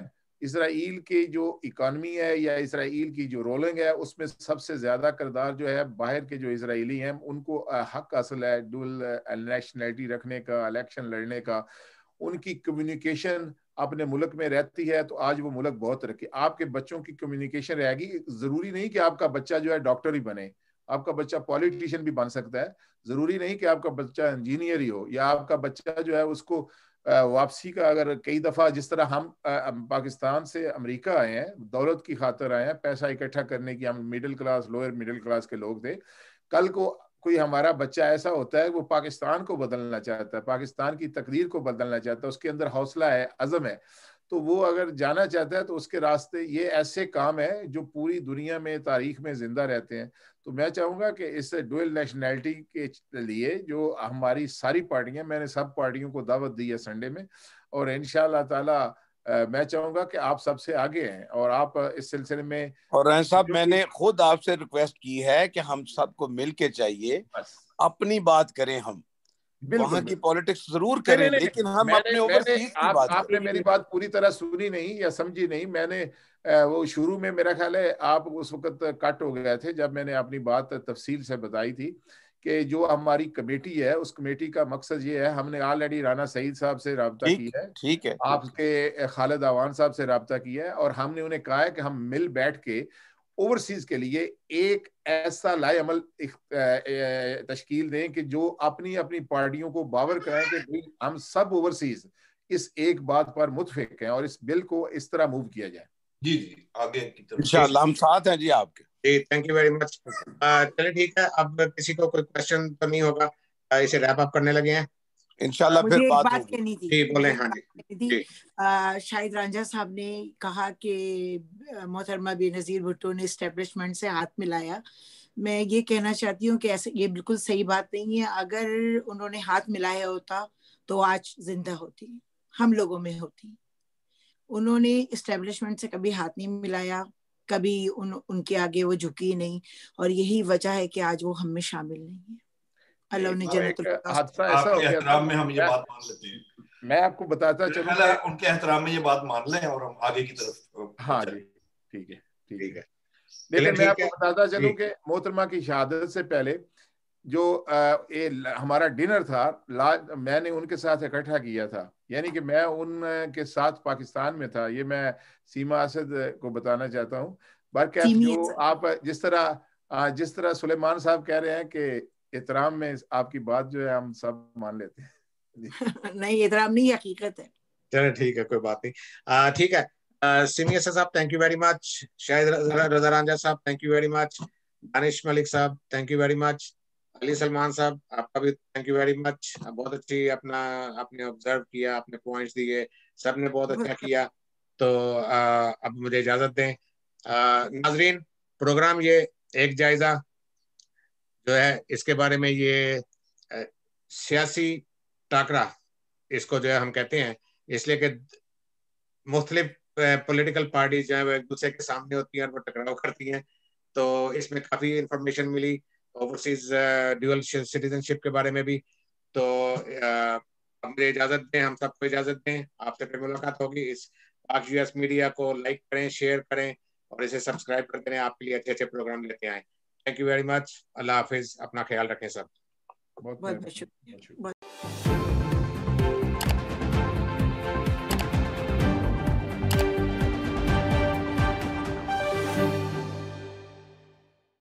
اسرائیل کی جو اکانومی ہے یا اسرائیل کی جو رولنگ ہے اس میں سب سے زیادہ کردار جو ہے باہر کے جو اسرائیلی ہیں ان کو حق حاصل ہے ڈول نیشنلٹی رکھنے کا, الیکشن لڑنے کا. ان کی کمیونیکیشن اپنے ملک میں رہتی ہے تو آج وہ ملک بہت ترقی. آپ کے بچوں کی کمیونیکیشن رہے گی. ضروری نہیں کہ آپ کا بچہ جو ہے ڈاکٹر ہی بنے, آپ کا بچہ پولیٹیشین بھی بن سکتا ہے. ضروری نہیں کہ آپ کا بچہ انجینئر ہی ہو, یا آپ کا بچہ جو ہے اس کو واپسی کا, اگر کئی دفعہ جس طرح ہم پاکستان سے امریکہ آئے ہیں دولت کی خاطر آئے ہیں, پیسہ اکٹھا کرنے کی, ہم middle class lower middle class کے لوگ تھے. کل کو کوئی ہمارا بچہ ایسا ہوتا ہے وہ پاکستان کو بدلنا چاہتا ہے, پاکستان کی تقدیر کو بدلنا چاہتا ہے, اس کے اندر حوصلہ ہے, عزم ہے, تو وہ اگر جانا چاہتا ہے تو اس کے راستے یہ ایسے کام ہے جو پوری دنیا میں تاریخ میں زندہ رہتے ہیں. تو میں چاہوں گا کہ اس ڈوئل نیشنلٹی کے لیے جو ہماری ساری پارٹیاں, میں نے سب پارٹیوں کو دعوت دی ہے سنڈے میں, اور انشاءاللہ تعالی میں چاہوں گا کہ آپ سب سے آگے ہیں اور آپ اس سلسلے میں. اور رحم صاحب میں نے خود آپ سے ریکویسٹ کی ہے کہ ہم سب کو مل کے چاہیے اپنی بات کریں, ہم وہاں کی پالیٹکس ضرور کریں لیکن ہم اپنے اوورسیز کی بات کریں. آپ نے میری بات پوری طرح سنی نہیں یا سمجھی نہیں. میں نے وہ شروع میں میرا خیال ہے آپ اس وقت کٹ ہو گئے تھے جب میں نے اپنی بات تفصیل سے بتائی تھی کہ جو ہماری کمیٹی ہے اس کمیٹی کا مقصد یہ ہے, ہم نے آلریڈی رانا سعید صاحب سے رابطہ کیا ہے, ٹھیک ہے, آپ کے خالد آوان صاحب سے رابطہ کیا ہے, اور ہم نے انہیں کہا ہے کہ ہم مل بیٹھ کے اوورسیز کے لیے ایک ایسا لائے عمل تشکیل دیں کہ جو اپنی اپنی پارٹیوں کو باور کرائیں کہ ہم سب اوورسیز اس ایک بات پر متفق ہیں اور اس بل کو اس طرح موو کیا جائے. جی جی آگے کی طرف انشاءاللہ ہم ساتھ ہیں جی آپ کے. جی تھینک یو ویری مچ. چلے ٹھیک ہے, اب کسی کو کوئی کوشچن تو نہیں ہوگا, اسے ریپ اپ کرنے لگے ہیں انشاءاللہ. مجھے پھر ایک بات بات کہنی تھی, جی بولیں. ہاں جی, شاہد رانجھا صاحب نے کہا کہ محترمہ بے نظیر بھٹو نے اسٹیبلشمنٹ سے ہاتھ ملایا. میں یہ کہنا چاہتی ہوں کہ ایسے یہ بالکل صحیح بات نہیں ہے. اگر انہوں نے ہاتھ ملایا ہوتا تو آج زندہ ہوتی, ہم لوگوں میں ہوتی. انہوں نے اسٹیبلشمنٹ سے کبھی ہاتھ نہیں ملایا, کبھی ان ان کے آگے وہ جھکی نہیں, اور یہی وجہ ہے کہ آج وہ ہم میں شامل نہیں ہے. اللہ نے جنت حادثہ ایسا ہو گیا تھا. احترام میں ہم یہ بات مان لیتے ہیں, میں آپ کو بتاتا چلوں کہ ان کے احترام میں یہ بات مان لیں اور ہم آگے کی طرف. ہاں جی ٹھیک ہے ٹھیک ہے. لیکن میں آپ کو بتاتا چلوں کہ محترمہ کی شہادت سے پہلے جو ہمارا ڈنر تھا میں نے ان کے ساتھ اکٹھا کیا تھا, یعنی کہ میں ان کے ساتھ پاکستان میں تھا. یہ میں سیما اسد کو بتانا چاہتا ہوں. برکت جو آپ جس طرح جس طرح سلیمان صاحب کہہ رہے ہیں کہ احترام میں آپ کی بات جو ہے ہم سب مان لیتے ہیں. نہیں احترام نہیں, حقیقت ہے. چلے ٹھیک ہے, کوئی بات نہیں. ٹھیک ہے, سیمی اسد صاحب thank you very much, Shahid Raza Ranjha صاحب thank you very much, Danish Malik صاحب thank you very much, Ali Salman صاحب آپ کا بھی تھینک یو ویری مچ. بہت اچھی اپنا آپ نے آبزرو کیا, اپنے پوائنٹس دیے, سب نے بہت اچھا کیا. تو اب مجھے اجازت دیں. ناظرین, پروگرام یہ ایک جائزہ جو ہے اس کے بارے میں یہ سیاسی ٹاکرا اس کو جو ہے ہم کہتے ہیں, اس لیے کہ مختلف پولیٹیکل پارٹیز جو ہیں وہ ایک دوسرے کے سامنے ہوتی ہیں اور وہ ٹکراؤ کرتی ہیں. تو اس میں کافی انفارمیشن ملی اوورسیز ڈیول سٹیزن شپ کے بارے میں بھی. تو مجھے اجازت دیں, ہم سب کو اجازت دیں, آپ سے پھر ملاقات ہوگی. اس پاک یو ایس میڈیا کو لائک کریں, شیئر کریں اور اسے سبسکرائب کرتے رہیں, آپ کے لیے اچھے اچھے پروگرام لیتے آئیں. Thank you very much. اللہ حافظ, اپنا خیال رکھیں سب. بہت بہت شکریہ.